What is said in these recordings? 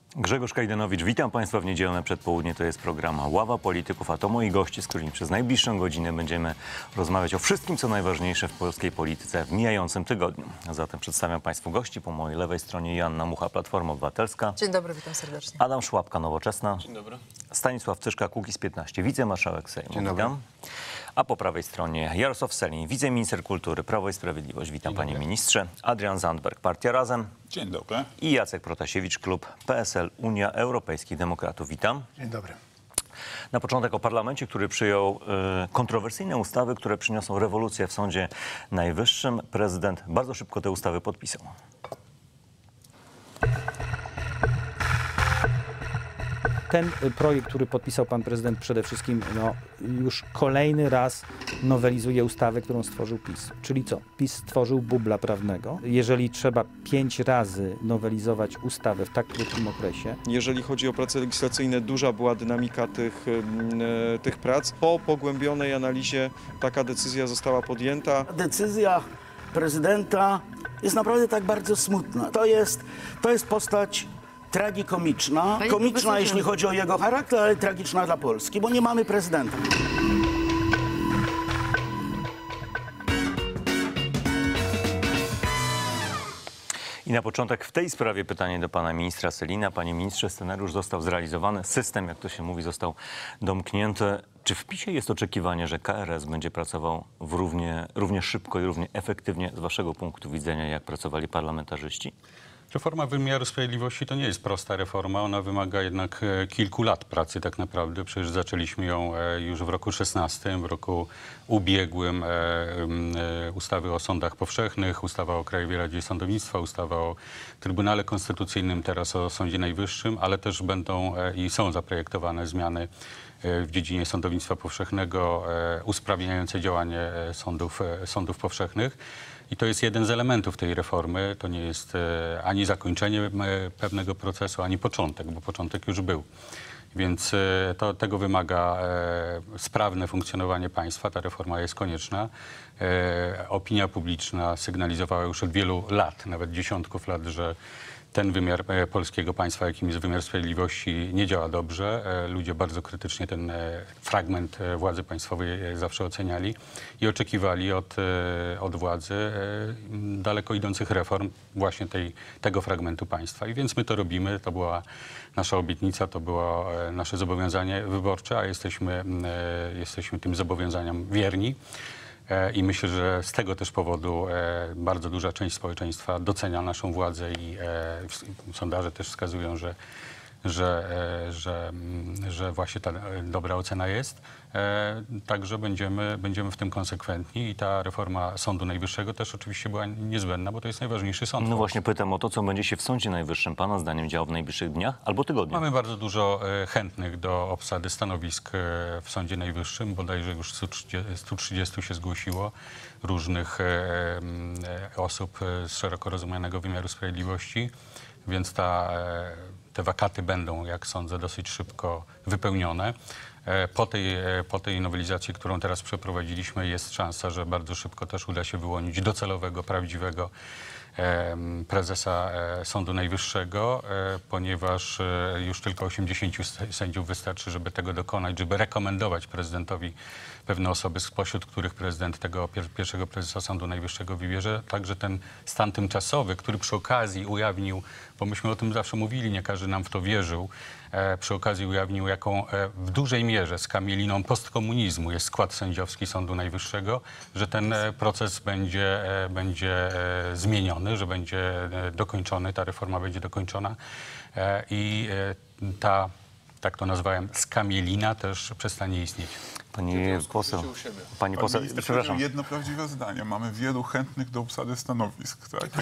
Grzegorz Kajdanowicz, witam Państwa w niedzielne przedpołudnie. To jest program Ława Polityków, a to moi goście, z którymi przez najbliższą godzinę będziemy rozmawiać o wszystkim, co najważniejsze w polskiej polityce w mijającym tygodniu. A zatem przedstawiam Państwu gości. Po mojej lewej stronie Joanna Mucha, Platforma Obywatelska. Dzień dobry, witam serdecznie. Adam Szłapka, Nowoczesna. Dzień dobry. Stanisław Tyszka, Kukiz15, wicemarszałek Sejmu. Dzień dobry. Witam. A po prawej stronie Jarosław Sellin, wiceminister kultury, Prawo i Sprawiedliwość. Witam, panie ministrze. Adrian Zandberg, Partia Razem. Dzień dobry. I Jacek Protasiewicz, klub PSL, Unia Europejskich Demokratów. Witam. Dzień dobry. Na początek o parlamencie, który przyjął kontrowersyjne ustawy, które przyniosą rewolucję w Sądzie Najwyższym. Prezydent bardzo szybko te ustawy podpisał. Ten projekt, który podpisał pan prezydent, przede wszystkim już kolejny raz nowelizuje ustawę, którą stworzył PiS. Czyli co? PiS stworzył bubla prawnego. Jeżeli trzeba 5 razy nowelizować ustawę w tak krótkim okresie. Jeżeli chodzi o prace legislacyjne, duża była dynamika tych prac. Po pogłębionej analizie taka decyzja została podjęta. Decyzja prezydenta jest naprawdę tak bardzo smutna. To jest postać tragikomiczna. Komiczna, jeśli chodzi o jego charakter, ale tragiczna dla Polski, bo nie mamy prezydenta. I na początek w tej sprawie pytanie do pana ministra Sellina. Panie ministrze, scenariusz został zrealizowany, system, jak to się mówi, został domknięty. Czy w PiS-ie jest oczekiwanie, że KRS będzie pracował równie szybko i równie efektywnie z waszego punktu widzenia, jak pracowali parlamentarzyści? Reforma wymiaru sprawiedliwości to nie jest prosta reforma. Ona wymaga jednak kilku lat pracy tak naprawdę. Przecież zaczęliśmy ją już w roku 16, w roku ubiegłym ustawy o sądach powszechnych, ustawa o Krajowej Radzie Sądownictwa, ustawa o Trybunale Konstytucyjnym, teraz o Sądzie Najwyższym, ale też będą i są zaprojektowane zmiany w dziedzinie sądownictwa powszechnego usprawniające działanie sądów powszechnych. I to jest jeden z elementów tej reformy. To nie jest ani zakończenie pewnego procesu, ani początek, bo początek już był. Więc tego wymaga sprawne funkcjonowanie państwa. Ta reforma jest konieczna. Opinia publiczna sygnalizowała już od wielu lat, nawet dziesiątków lat, że ten wymiar polskiego państwa, jakim jest wymiar sprawiedliwości, nie działa dobrze. Ludzie bardzo krytycznie ten fragment władzy państwowej zawsze oceniali i oczekiwali od władzy daleko idących reform właśnie tego fragmentu państwa. I więc my to robimy. To była nasza obietnica, to było nasze zobowiązanie wyborcze, a jesteśmy tym zobowiązaniom wierni. I myślę, że z tego też powodu bardzo duża część społeczeństwa docenia naszą władzę i sondaże też wskazują, że właśnie ta dobra ocena jest. Także będziemy w tym konsekwentni i ta reforma Sądu Najwyższego też oczywiście była niezbędna, bo to jest najważniejszy sąd. No właśnie pytam o to, co będzie się w Sądzie Najwyższym pana zdaniem działo w najbliższych dniach albo tygodniach. Mamy bardzo dużo chętnych do obsady stanowisk w Sądzie Najwyższym. Bodajże już 130 się zgłosiło różnych osób z szeroko rozumianego wymiaru sprawiedliwości, więc te wakaty będą, jak sądzę, dosyć szybko wypełnione. Po tej nowelizacji, którą teraz przeprowadziliśmy, jest szansa, że bardzo szybko też uda się wyłonić docelowego, prawdziwego prezesa Sądu Najwyższego, ponieważ już tylko 80 sędziów wystarczy, żeby tego dokonać, żeby rekomendować prezydentowi pewne osoby, spośród których prezydent tego pierwszego prezesa Sądu Najwyższego wybierze. Także ten stan tymczasowy, który przy okazji ujawnił, bo myśmy o tym zawsze mówili, nie każdy nam w to wierzył, przy okazji ujawnił, jaką w dużej mierze skamieliną postkomunizmu jest skład sędziowski Sądu Najwyższego, że ten proces będzie zmieniony, że będzie dokończony, ta reforma będzie dokończona i tak to nazwałem, skamielina też przestanie istnieć. Pani poseł, przepraszam. Jedno prawdziwe zdanie. Mamy wielu chętnych do obsady stanowisk. Tak?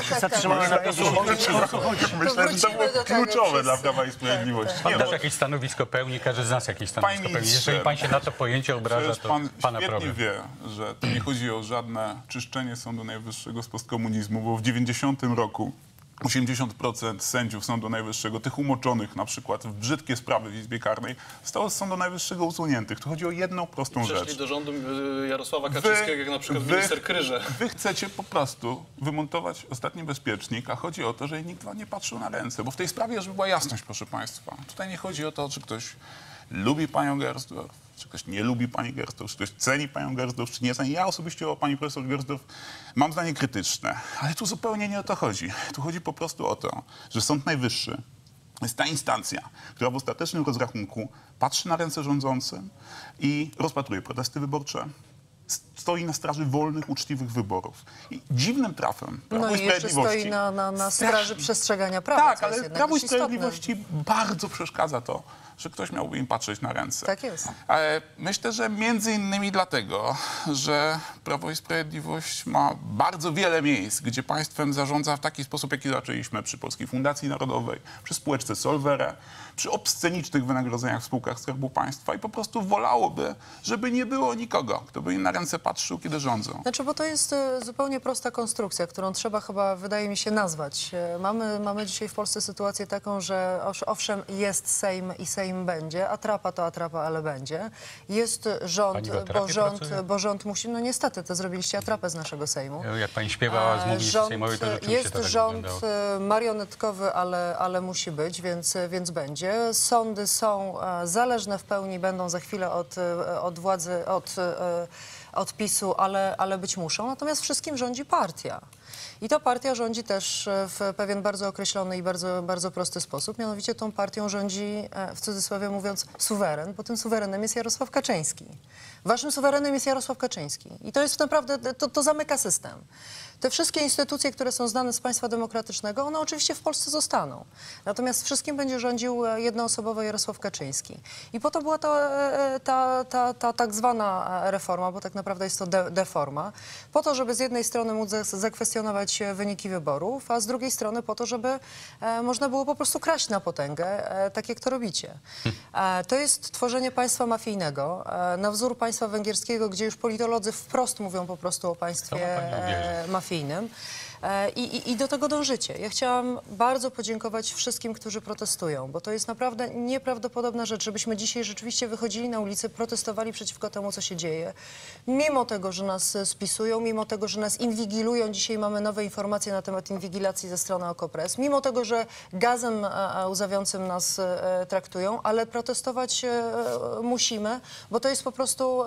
Myślę, że to było kluczowe dla Prawa i Sprawiedliwości. Pan też jakieś stanowisko pełni, każdy z nas jakieś stanowisko pełni. Jeżeli pan się na to pojęcie obraża, to pana problem. Świetnie wie, że to nie chodzi o żadne czyszczenie Sądu Najwyższego z postkomunizmu, bo w 90 roku 80% sędziów Sądu Najwyższego, tych umoczonych na przykład w brzydkie sprawy w Izbie Karnej, zostało z Sądu Najwyższego usuniętych. Tu chodzi o jedną prostą rzecz. Przeszli do rządu Jarosława Kaczyńskiego, jak na przykład minister Kryże. Wy chcecie po prostu wymontować ostatni bezpiecznik, a chodzi o to, że nikt wam nie patrzył na ręce. Bo w tej sprawie, żeby była jasność, proszę państwa, tutaj nie chodzi o to, czy ktoś lubi panią Gersdorf, czy ktoś nie lubi pani Gersdorf, czy ktoś ceni panią Gersdorf, czy nie ceni. Ja osobiście o pani profesor Gersdorf mam zdanie krytyczne, ale tu zupełnie nie o to chodzi. Tu chodzi po prostu o to, że Sąd Najwyższy jest ta instancja, która w ostatecznym rozrachunku patrzy na ręce rządzącym i rozpatruje protesty wyborcze, stoi na straży wolnych, uczciwych wyborów. I dziwnym trafem Prawo No i i jeszcze Sprawiedliwości... stoi na straży przestrzegania prawa, Tak, co jest ale jednak Prawu i dość istotne. Sprawiedliwości bardzo przeszkadza to, że ktoś miałby im patrzeć na ręce. Tak jest. Ale myślę, że między innymi dlatego, że Prawo i Sprawiedliwość ma bardzo wiele miejsc, gdzie państwem zarządza w taki sposób, jaki zaczęliśmy przy Polskiej Fundacji Narodowej, przy spółeczce Solvere, przy obscenicznych wynagrodzeniach w spółkach Skarbu Państwa i po prostu wolałoby, żeby nie było nikogo, kto by im na ręce patrzył, kiedy rządzą. Znaczy, bo to jest zupełnie prosta konstrukcja, którą trzeba chyba, wydaje mi się, nazwać. Mamy dzisiaj w Polsce sytuację taką, że owszem, jest Sejm i Sejm będzie, atrapa to atrapa, ale będzie. Jest rząd, Pani w atrapie pracuje? bo rząd musi, no niestety, to zrobiliście atrapę z naszego Sejmu. Jak pani śpiewała z mównicy sejmowej, to rzeczywiście jest to tak rząd wyglądało. marionetkowy, ale musi być, więc będzie. Sądy są zależne w pełni, będą za chwilę od władzy, od PiS-u, ale być muszą. Natomiast wszystkim rządzi partia. I ta partia rządzi też w pewien bardzo określony i bardzo, bardzo prosty sposób. Mianowicie tą partią rządzi, w cudzysłowie mówiąc, suweren, bo tym suwerenem jest Jarosław Kaczyński. Waszym suwerenem jest Jarosław Kaczyński. I to jest naprawdę, to zamyka system. Te wszystkie instytucje, które są znane z państwa demokratycznego, one oczywiście w Polsce zostaną. Natomiast wszystkim będzie rządził jednoosobowo Jarosław Kaczyński. I po to była ta tak zwana reforma, bo tak naprawdę jest to deforma, po to, żeby z jednej strony móc zakwestionować wyniki wyborów, a z drugiej strony po to, żeby można było po prostu kraść na potęgę, tak jak to robicie. To jest tworzenie państwa mafijnego, na wzór państwa węgierskiego, gdzie już politolodzy wprost mówią po prostu o państwie mafijnym. I do tego dążycie. Ja chciałam bardzo podziękować wszystkim, którzy protestują, bo to jest naprawdę nieprawdopodobna rzecz, żebyśmy dzisiaj rzeczywiście wychodzili na ulicę, protestowali przeciwko temu, co się dzieje. Mimo tego, że nas spisują, mimo tego, że nas inwigilują, dzisiaj mamy nowe informacje na temat inwigilacji ze strony Okopres, mimo tego, że gazem łzawiącym nas traktują, ale protestować musimy, bo to jest po prostu,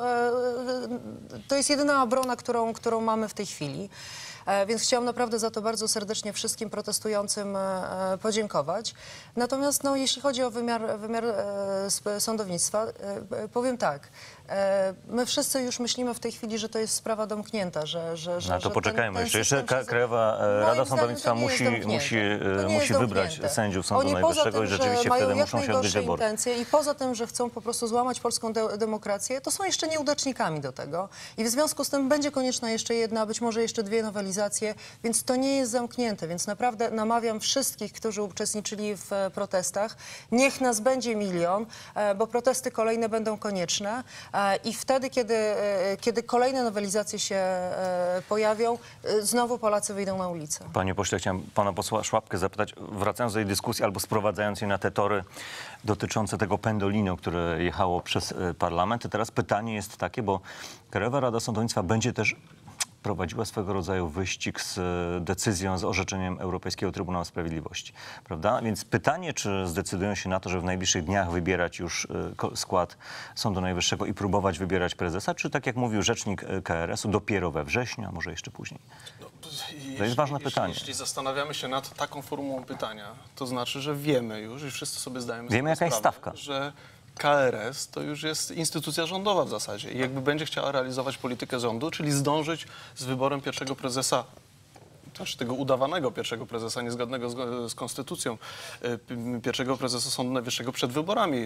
to jest jedyna obrona, którą mamy w tej chwili. Więc chciałam naprawdę za to bardzo serdecznie wszystkim protestującym podziękować. Natomiast no, jeśli chodzi o wymiar sądownictwa, powiem tak. My wszyscy już myślimy w tej chwili, że to jest sprawa domknięta, że No to poczekajmy ten jeszcze. Jeszcze system Krajowa Rada Moim Sądownictwa zdaniem to nie jest domknięte. musi wybrać domknięte. sędziów Sądu Oni Najwyższego poza i tym, rzeczywiście że mają wtedy jak muszą się odbyć najgorsze wybory. intencje i poza tym, że chcą po prostu złamać polską demokrację, to są jeszcze nieudacznikami do tego. I w związku z tym będzie konieczna jeszcze jedna, być może jeszcze dwie nowelizacje, więc to nie jest zamknięte. Więc naprawdę namawiam wszystkich, którzy uczestniczyli w protestach, niech nas będzie 1 milion, bo protesty kolejne będą konieczne i wtedy, kiedy kolejne nowelizacje się pojawią, znowu Polacy wyjdą na ulicę. Panie pośle, chciałem pana posła Szłapkę zapytać, wracając do tej dyskusji albo sprowadzając jej na te tory dotyczące tego pendolino, które jechało przez parlament. Teraz pytanie jest takie, bo Krajowa Rada Sądownictwa będzie też prowadziła swego rodzaju wyścig z decyzją, z orzeczeniem Europejskiego Trybunału Sprawiedliwości, prawda? Więc pytanie, czy zdecydują się na to, że w najbliższych dniach wybierać już skład Sądu Najwyższego i próbować wybierać prezesa, czy tak jak mówił rzecznik KRS-u, dopiero we wrześniu, a może jeszcze później? To jest ważne pytanie. Jeśli zastanawiamy się nad taką formułą pytania, to znaczy, że wiemy już i wszyscy sobie zdajemy Wiemy, jaka jest sprawę, stawka. że KRS to już jest instytucja rządowa w zasadzie i jakby będzie chciała realizować politykę rządu, czyli zdążyć z wyborem pierwszego prezesa, też tego udawanego pierwszego prezesa, niezgodnego z konstytucją, pierwszego prezesa Sądu Najwyższego przed wyborami,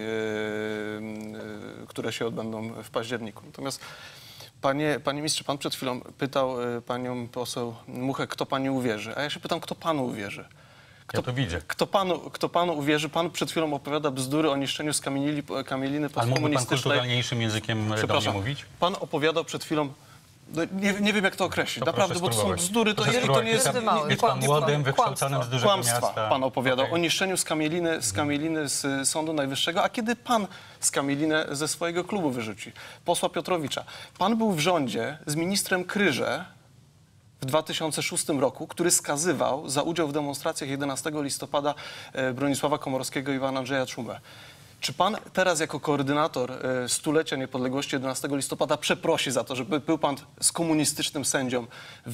które się odbędą w październiku. Natomiast panie ministrze, pan przed chwilą pytał panią poseł Muchę, kto pani uwierzy, a ja się pytam, kto panu uwierzy. Ja to widzę. Kto panu uwierzy? Pan przed chwilą opowiada bzdury o niszczeniu z kamieliny Ale mógłby pan postkomunistycznej. kulturalniejszym językiem do mnie mówić? Pan opowiadał przed chwilą No, nie wiem, jak to określić. To Naprawdę, proszę bo to są spróbować. bzdury. Proszę To nie jest... spróbować. Jest pan młodym, wykształconym z dużego Kłamstwa miasta. pan opowiadał Okej. o niszczeniu skamieliny z Sądu Najwyższego, a kiedy pan skamielinę ze swojego klubu wyrzuci? Posła Piotrowicza. Pan był w rządzie z ministrem Kryże w 2006 roku, który skazywał za udział w demonstracjach 11 listopada Bronisława Komorowskiego i Iwana Andrzeja Czumę. Czy pan teraz jako koordynator stulecia niepodległości 11 listopada przeprosi za to, że był pan z komunistycznym sędzią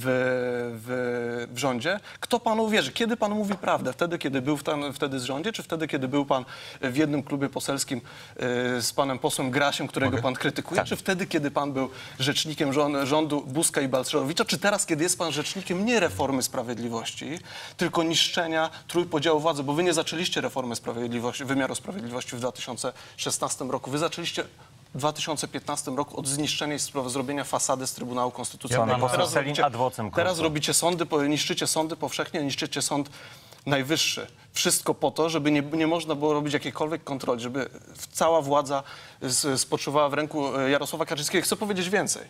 w rządzie? Kto panu uwierzy? Kiedy pan mówi prawdę? Wtedy, kiedy był wtedy w rządzie, czy wtedy, kiedy był pan w jednym klubie poselskim z panem posłem Grasiem, którego pan krytykuje? Czy wtedy, kiedy pan był rzecznikiem rządu Buzka i Balcerowicza? Czy teraz, kiedy jest pan rzecznikiem nie reformy sprawiedliwości, tylko niszczenia trójpodziału władzy? Bo wy nie zaczęliście reformy sprawiedliwości, wymiaru sprawiedliwości w 2016 roku. Wy zaczęliście w 2015 roku od zniszczenia i zrobienia fasady z Trybunału Konstytucyjnego. Pan poseł Sellin ad vocem Teraz krótko. robicie sądy, niszczycie sądy powszechnie, niszczycie Sąd Najwyższy. Wszystko po to, żeby nie można było robić jakiejkolwiek kontroli, żeby cała władza spoczywała w ręku Jarosława Kaczyńskiego. Chcę powiedzieć więcej.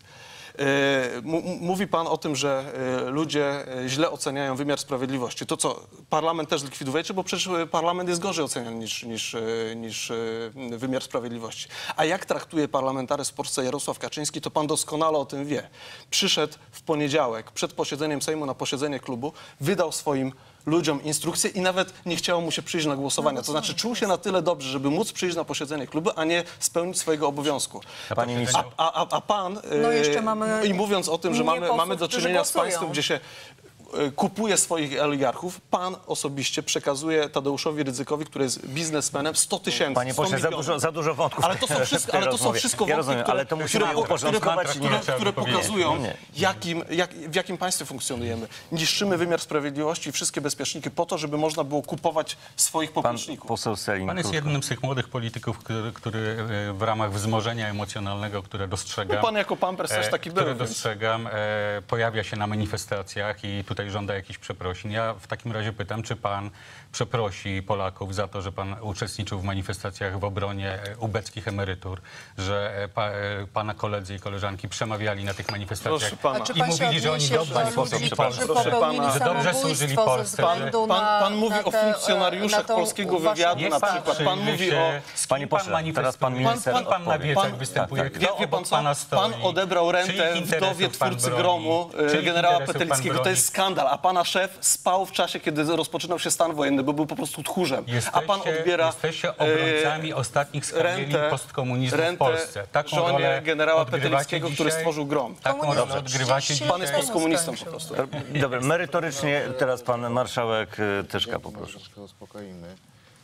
Mówi pan o tym, że ludzie źle oceniają wymiar sprawiedliwości. To co, parlament też zlikwidujecie? Bo przecież parlament jest gorzej oceniany niż wymiar sprawiedliwości. A jak traktuje parlamentaryzm w Polsce Jarosław Kaczyński, to pan doskonale o tym wie. Przyszedł w poniedziałek przed posiedzeniem Sejmu na posiedzenie klubu, wydał swoim ludziom instrukcje i nawet nie chciało mu się przyjść na głosowania. To znaczy czuł się na tyle dobrze, żeby móc przyjść na posiedzenie klubu, a nie spełnić swojego obowiązku. Panie ministrze, A pan, No jeszcze mamy i mówiąc o tym, że nie posłów, mamy do którzy czynienia z głosują. państwem, gdzie się kupuje swoich oligarchów, pan osobiście przekazuje Tadeuszowi Rydzykowi, który jest biznesmenem, 100 tysięcy. panie pośle, za dużo wątków. Ale to są wszystko, Ja rozumiem, ale to musimy uporządkować. które pokazują, Nie. w jakim państwie funkcjonujemy. Niszczymy wymiar sprawiedliwości i wszystkie bezpieczniki po to, żeby można było kupować swoich Pan popleczników. poseł Sellin, Pan jest krótko. jednym z tych młodych polityków, który w ramach wzmożenia emocjonalnego, które dostrzegam, No pan jako pampers też taki był, które więc- dostrzegam, pojawia się na manifestacjach i tutaj żąda jakichś przeprosin. Ja w takim razie pytam, czy pan przeprosi Polaków za to, że pan uczestniczył w manifestacjach w obronie ubeckich emerytur, że pana koledzy i koleżanki przemawiali na tych manifestacjach Proszę pana. A czy i pan się mówili, że oni odniesie dobrze do służyli ludzi, Polsce, którzy popełnili że dobrze służyli samobójstwo ze Polsce. względu Pan mówi na o te- funkcjonariuszach na tą polskiego waszą wywiadu Niech na pan przykład. Pan przyjrzy mówi się, o... z kim Panie pośle, pan teraz pan manifestuje, minister z kim pan na odpowie. wiecach Pan- występuje, tak, kto Wie pan obok co? pana stoi, Pan odebrał rentę czyich wdowie interesów pan twórcy broni, Gromu, czyich generała interesów pan Petelickiego. To broni. jest skandal. A pana szef spał w czasie, kiedy rozpoczynał się stan wojenny, bo był po prostu tchórzem. A pan odbiera Jesteście obrońcami ostatnich skandali rentę- postkomunizmu w rentę Polsce. Taką żonie rolę generała odgrywacie Petelickiego, który dzisiaj. stworzył Grom. Taką rolę odgrywacie dzisiaj. Pan jest postkomunistą po prostu. Dobra, merytorycznie teraz pan marszałek Tyszka poproszę. Troszkę uspokoimy.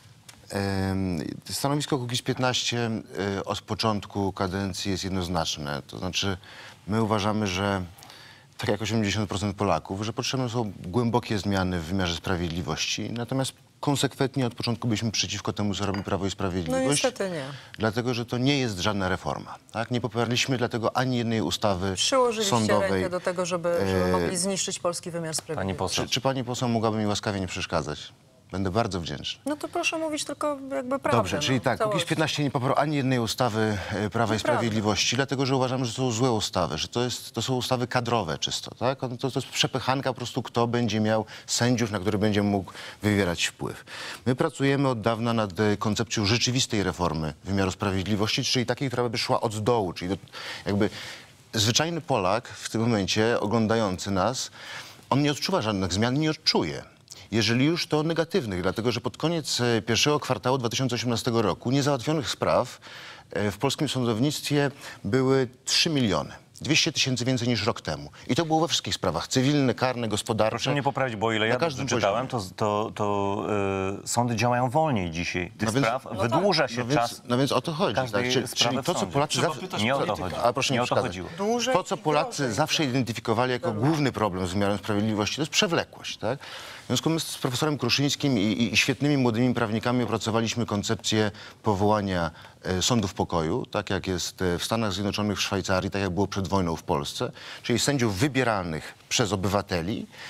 Stanowisko Kukiz15 od początku kadencji jest jednoznaczne. To znaczy, my uważamy, że tak jak 80% Polaków, że potrzebne są głębokie zmiany w wymiarze sprawiedliwości. Natomiast konsekwentnie od początku byliśmy przeciwko temu, co robi Prawo i No Sprawiedliwość. niestety nie. Dlatego, że to nie jest żadna reforma. Tak? Nie poparliśmy dlatego ani jednej ustawy Przyłożyliście sądowej. rękę do tego, żeby mogli zniszczyć polski wymiar Pani sprawiedliwości. poseł. Czy pani poseł mogłaby mi łaskawie nie przeszkadzać? Będę bardzo wdzięczny. No to proszę mówić tylko jakby prawdę. Dobrze, czyli tak, Kukiz15 nie poparł ani jednej ustawy Prawa i Sprawiedliwości, dlatego że uważamy, że to są złe ustawy, że to są ustawy kadrowe czysto, tak? To jest przepychanka po prostu, kto będzie miał sędziów, na który będzie mógł wywierać wpływ. My pracujemy od dawna nad koncepcją rzeczywistej reformy wymiaru sprawiedliwości, czyli takiej, która by szła od dołu, czyli jakby zwyczajny Polak w tym momencie oglądający nas, on nie odczuwa żadnych zmian, nie odczuje. Jeżeli już, to negatywnych, dlatego że pod koniec pierwszego kwartału 2018 roku niezałatwionych spraw w polskim sądownictwie były 3 miliony. 200 000 więcej niż rok temu. I to było we wszystkich sprawach. Cywilne, karne, gospodarcze. Proszę mnie poprawić, bo o ile Na ja każdym czytałem, to sądy działają wolniej dzisiaj. Tych spraw wydłuża się czas. No więc o to chodzi. każdej Tak? sprawy Czyli w to, co sądzie. Polacy Trzeba zawsze... pytać Nie o to polityka. chodzi. A proszę nie Nie o to przeszkadzać. chodziło. Dłużej To, co i Polacy drożej. zawsze identyfikowali jako główny problem z wymiarem sprawiedliwości, to jest przewlekłość. Tak? W związku my z profesorem Kruszyńskim i świetnymi młodymi prawnikami opracowaliśmy koncepcję powołania sądów pokoju, tak jak jest w Stanach Zjednoczonych, w Szwajcarii, tak jak było przed wojną w Polsce, czyli sędziów wybieranych przez obywateli,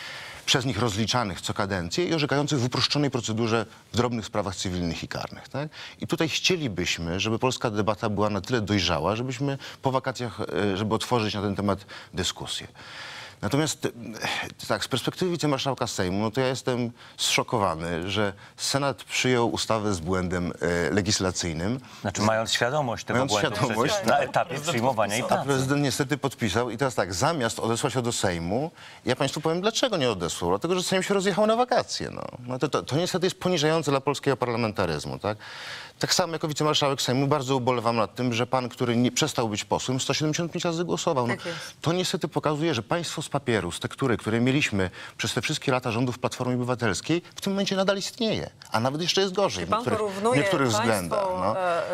przez nich rozliczanych co kadencję i orzekających w uproszczonej procedurze w drobnych sprawach cywilnych i karnych. Tak? I tutaj chcielibyśmy, żeby polska debata była na tyle dojrzała, żebyśmy po wakacjach, żeby otworzyć na ten temat dyskusję. Natomiast tak, z perspektywy wicemarszałka Sejmu, no to ja jestem zszokowany, że Senat przyjął ustawę z błędem legislacyjnym. Znaczy mając świadomość tego Mając błędu świadomość, na etapie przyjmowania i A pracy. prezydent niestety podpisał i teraz tak, zamiast odesłać go do Sejmu, ja państwu powiem, dlaczego nie odesłał. Dlatego, że Sejm się rozjechał na wakacje. No to niestety jest poniżające dla polskiego parlamentaryzmu. Tak? Tak samo jako wicemarszałek Sejmu bardzo ubolewam nad tym, że pan, który nie przestał być posłem, 175 razy głosował. No, Tak jest. to niestety pokazuje, że państwo z papieru, z tektury, które mieliśmy przez te wszystkie lata rządów Platformy Obywatelskiej, w tym momencie nadal istnieje. A nawet jeszcze jest gorzej w niektórych względach. No.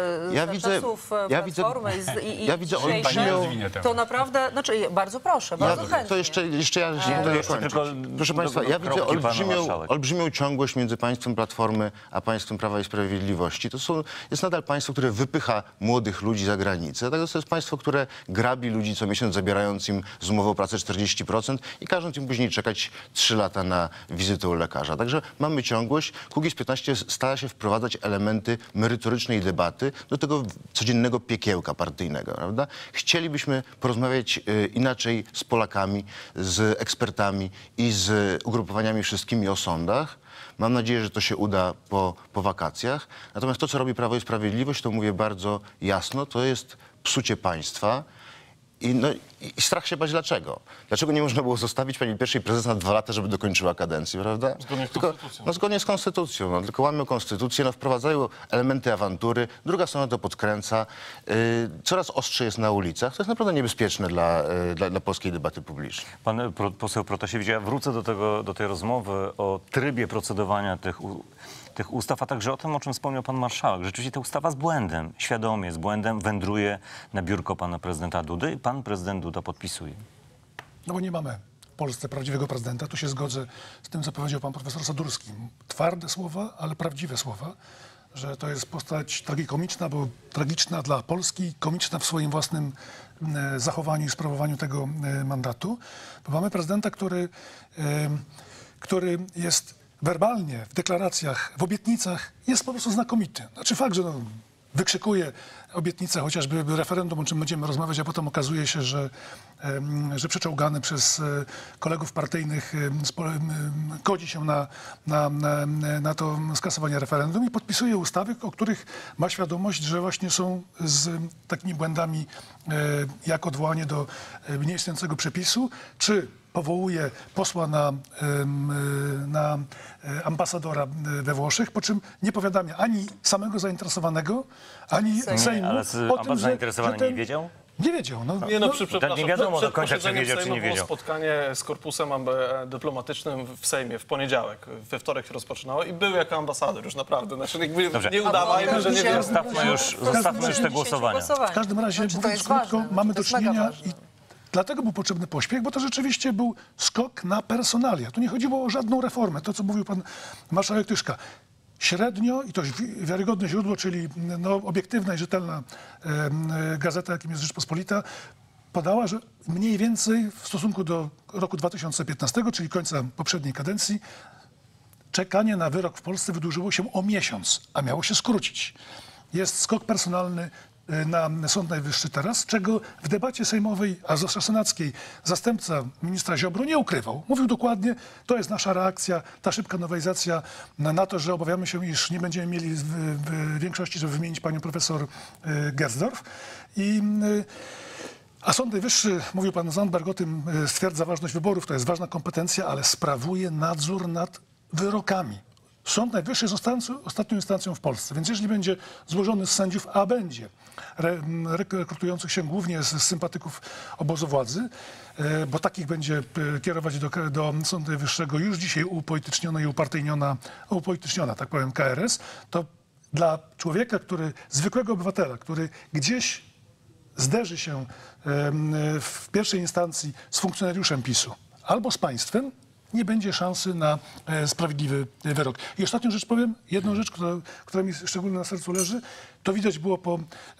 Ja widzę olbrzymią... To naprawdę, znaczy bardzo proszę, bardzo chętnie. To jeszcze ja dokończę. Proszę państwa, ja widzę olbrzymią ciągłość między państwem Platformy a państwem Prawa i Sprawiedliwości. Jest nadal państwo, które wypycha młodych ludzi za granicę. Tak, to jest państwo, które grabi ludzi co miesiąc, zabierając im z umowy o pracę 40% i każąc im później czekać 3 lata na wizytę u lekarza. Także mamy ciągłość. Kukiz15 stara się wprowadzać elementy merytorycznej debaty do tego codziennego piekiełka partyjnego. Prawda? Chcielibyśmy porozmawiać inaczej z Polakami, z ekspertami i z ugrupowaniami wszystkimi o sądach. Mam nadzieję, że to się uda po wakacjach. Natomiast to, co robi Prawo i Sprawiedliwość, to mówię bardzo jasno, to jest psucie państwa. I strach się bać dlaczego. Dlaczego nie można było zostawić pani pierwszej prezes na 2 lata, żeby dokończyła kadencję, prawda? Zgodnie z konstytucją. No zgodnie z konstytucją. No, tylko łamią konstytucję, no, wprowadzają elementy awantury, druga strona to podkręca. Coraz ostrzej jest na ulicach. To jest naprawdę niebezpieczne dla polskiej debaty publicznej. Pan poseł Protasiewicz, ja wrócę do tej rozmowy o trybie procedowania tych ustaw, a także o tym, o czym wspomniał pan marszałek. Rzeczywiście ta ustawa z błędem, świadomie z błędem, wędruje na biurko pana prezydenta Dudy i pan prezydent Duda podpisuje. No bo nie mamy w Polsce prawdziwego prezydenta. Tu się zgodzę z tym, co powiedział pan profesor Sadurski. Twarde słowa, ale prawdziwe słowa, że to jest postać tragikomiczna, bo tragiczna dla Polski, komiczna w swoim własnym zachowaniu i sprawowaniu tego mandatu. Bo mamy prezydenta, który jest werbalnie, w deklaracjach, w obietnicach jest po prostu znakomity. Znaczy fakt, że wykrzykuje obietnicę chociażby referendum, o czym będziemy rozmawiać, a potem okazuje się, że przeczołgany przez kolegów partyjnych godzi się na to skasowanie referendum i podpisuje ustawy, o których ma świadomość, że właśnie są z takimi błędami jak odwołanie do nieistniejącego przepisu, czy powołuje posła na ambasadora we Włoszech, po czym nie powiadamia ani samego zainteresowanego, ani Sejmu Ale o tym, zainteresowany nie wiedział? Nie wiedział. Tak nie wiadomo do końca, czy wiedział, czy nie wiedział. Było spotkanie z korpusem dyplomatycznym w Sejmie w poniedziałek. We wtorek się rozpoczynało i był jako ambasador już naprawdę. Znaczy, nie udawajmy, że nie wiem. Zostawmy już te głosowania. W każdym razie, mówiąc krótko, mamy do czynienia i dlatego był potrzebny pośpiech, bo to rzeczywiście był skok na personalia. Tu nie chodziło o żadną reformę. To, co mówił pan marszałek Tyszka. Średnio, i to wiarygodne źródło, czyli obiektywna i rzetelna gazeta, jakim jest Rzeczpospolita, podała, że mniej więcej w stosunku do roku 2015, czyli końca poprzedniej kadencji, czekanie na wyrok w Polsce wydłużyło się o miesiąc, a miało się skrócić. Jest skok personalny na Sąd Najwyższy teraz, czego w debacie sejmowej, a zwłaszcza senackiej, zastępca ministra Ziobro nie ukrywał. Mówił dokładnie, to jest nasza reakcja, ta szybka nowelizacja na to, że obawiamy się, iż nie będziemy mieli w większości, żeby wymienić panią profesor Gersdorf. A Sąd Najwyższy, mówił pan Zandberg o tym, stwierdza ważność wyborów, to jest ważna kompetencja, ale sprawuje nadzór nad wyrokami. Sąd Najwyższy jest ostatnią instancją w Polsce, więc jeżeli będzie złożony z sędziów, a będzie rekrutujących się głównie z sympatyków obozu władzy, bo takich będzie kierować do Sądu Najwyższego już dzisiaj upolityczniona i upolityczniona, tak powiem, KRS, to dla człowieka, zwykłego obywatela, który gdzieś zderzy się w pierwszej instancji z funkcjonariuszem PiS-u albo z państwem, nie będzie szansy na sprawiedliwy wyrok. I ostatnią rzecz powiem, jedną rzecz, która mi szczególnie na sercu leży, to widać było po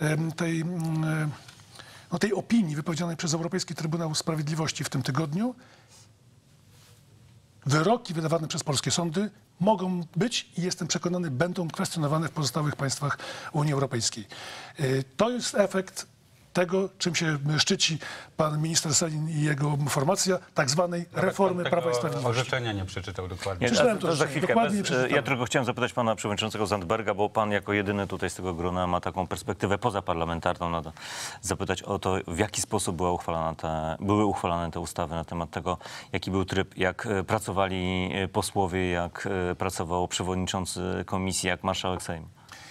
tej opinii wypowiedzianej przez Europejski Trybunał Sprawiedliwości w tym tygodniu. wyroki wydawane przez polskie sądy mogą być i jestem przekonany, będą kwestionowane w pozostałych państwach Unii Europejskiej. To jest efekt tego, czym się szczyci pan minister Sellin i jego formacja, tak zwanej reformy Prawa i Sprawiedliwości. Orzeczenia nie przeczytał dokładnie. Przeczytałem To za chwilkę. dokładnie przeczytałem. Ja tylko chciałem zapytać pana przewodniczącego Zandberga, bo pan jako jedyny tutaj z tego grona ma taką perspektywę pozaparlamentarną, zapytać o to, w jaki sposób były uchwalane te ustawy na temat tego, jaki był tryb, jak pracowali posłowie, jak pracował przewodniczący komisji, jak marszałek Sejmu.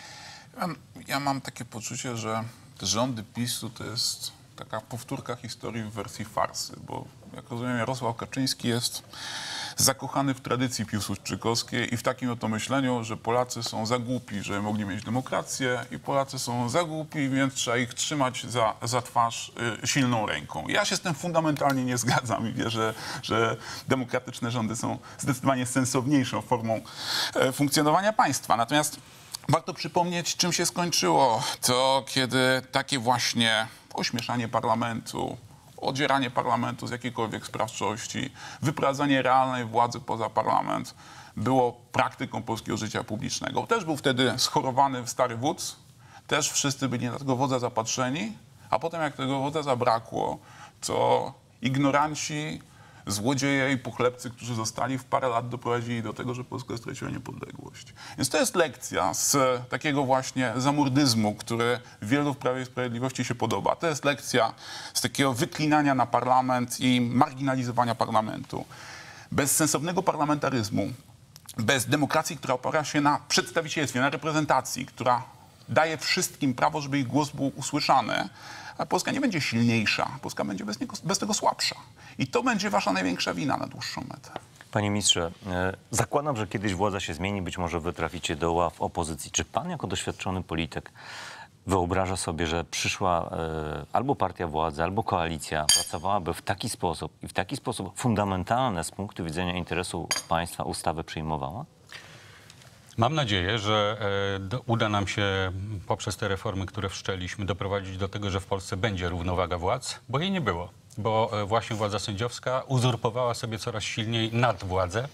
Ja mam takie poczucie, że te rządy PiS-u to jest taka powtórka historii w wersji farsy, bo jak rozumiem, Jarosław Kaczyński jest zakochany w tradycji piłsudczykowskiej i w takim oto myśleniu, że Polacy są za głupi, żeby mogli mieć demokrację i Polacy są za głupi, więc trzeba ich trzymać za twarz silną ręką. Ja się z tym fundamentalnie nie zgadzam i wierzę, że demokratyczne rządy są zdecydowanie sensowniejszą formą funkcjonowania państwa. Natomiast warto przypomnieć, czym się skończyło to, kiedy takie właśnie ośmieszanie parlamentu, odzieranie parlamentu z jakiejkolwiek sprawczości, wyprowadzanie realnej władzy poza parlament było praktyką polskiego życia publicznego. Też był wtedy schorowany stary wódz, też wszyscy byli na tego wodza zapatrzeni, a potem jak tego wodza zabrakło, to ignoranci, złodzieje i pochlebcy, którzy zostali w parę lat doprowadzili do tego, że Polska straciła niepodległość. Więc to jest lekcja z takiego właśnie zamordyzmu, który wielu w Prawie i Sprawiedliwości się podoba. To jest lekcja z takiego wyklinania na parlament i marginalizowania parlamentu. Bez sensownego parlamentaryzmu, bez demokracji, która opiera się na przedstawicielstwie, na reprezentacji, która daje wszystkim prawo, żeby ich głos był usłyszany, a Polska nie będzie silniejsza, Polska będzie bez tego słabsza. I to będzie wasza największa wina na dłuższą metę. Panie ministrze, zakładam, że kiedyś władza się zmieni, być może wy traficie do ław opozycji. Czy pan jako doświadczony polityk wyobraża sobie, że przyszła albo partia władzy, albo koalicja pracowałaby w taki sposób i w taki sposób fundamentalne z punktu widzenia interesu państwa ustawy przyjmowała? Mam nadzieję, że uda nam się poprzez te reformy, które wszczęliśmy, doprowadzić do tego, że w Polsce będzie równowaga władz, bo jej nie było. Bo właśnie władza sędziowska uzurpowała sobie coraz silniej nadwładzę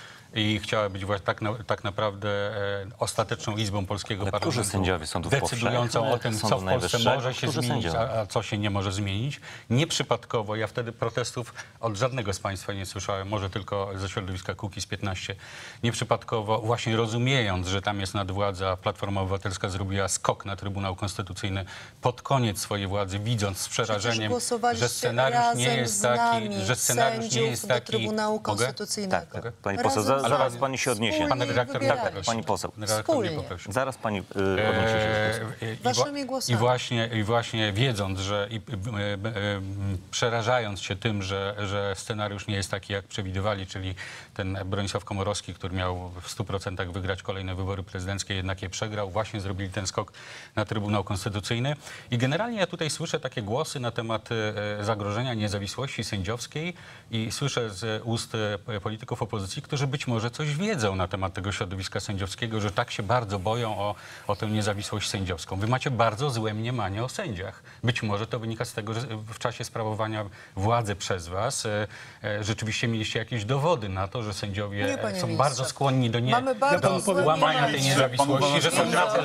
i chciała być tak naprawdę ostateczną izbą polskiego parlamentu. Którzy sędziowie sądów decydującą o tym, co w Polsce może się zmienić, sędziowie? a co się nie może zmienić. Nieprzypadkowo, ja wtedy protestów od żadnego z państwa nie słyszałem, może tylko ze środowiska Kukiz-15. Nieprzypadkowo, właśnie rozumiejąc, że tam jest nadwładza, Platforma Obywatelska zrobiła skok na Trybunał Konstytucyjny pod koniec swojej władzy, widząc z przerażeniem, że scenariusz nie jest taki, że scenariusz nie jest taki. do Trybunału Konstytucyjnego. Tak. Pani poseł, zaraz pani się odniesie. Pan redaktor nie poprosił. Pani poseł. Redaktor nie poprosił. Zaraz pani odniesie się. Waszymi głosami. I właśnie wiedząc, że przerażając się tym, że scenariusz nie jest taki, jak przewidywali, czyli ten Bronisław Komorowski, który miał w 100% wygrać kolejne wybory prezydenckie, jednak je przegrał, właśnie zrobili ten skok na Trybunał Konstytucyjny. I generalnie ja tutaj słyszę takie głosy na temat zagrożenia niezawisłości sędziowskiej i słyszę z ust polityków opozycji, którzy być może coś wiedzą na temat tego środowiska sędziowskiego, że tak się bardzo boją o tę niezawisłość sędziowską. Wy macie bardzo złe mniemanie o sędziach. Być może to wynika z tego, że w czasie sprawowania władzy przez was rzeczywiście mieliście jakieś dowody na to, że sędziowie są bardzo skłonni do łamania tej niezawisłości, że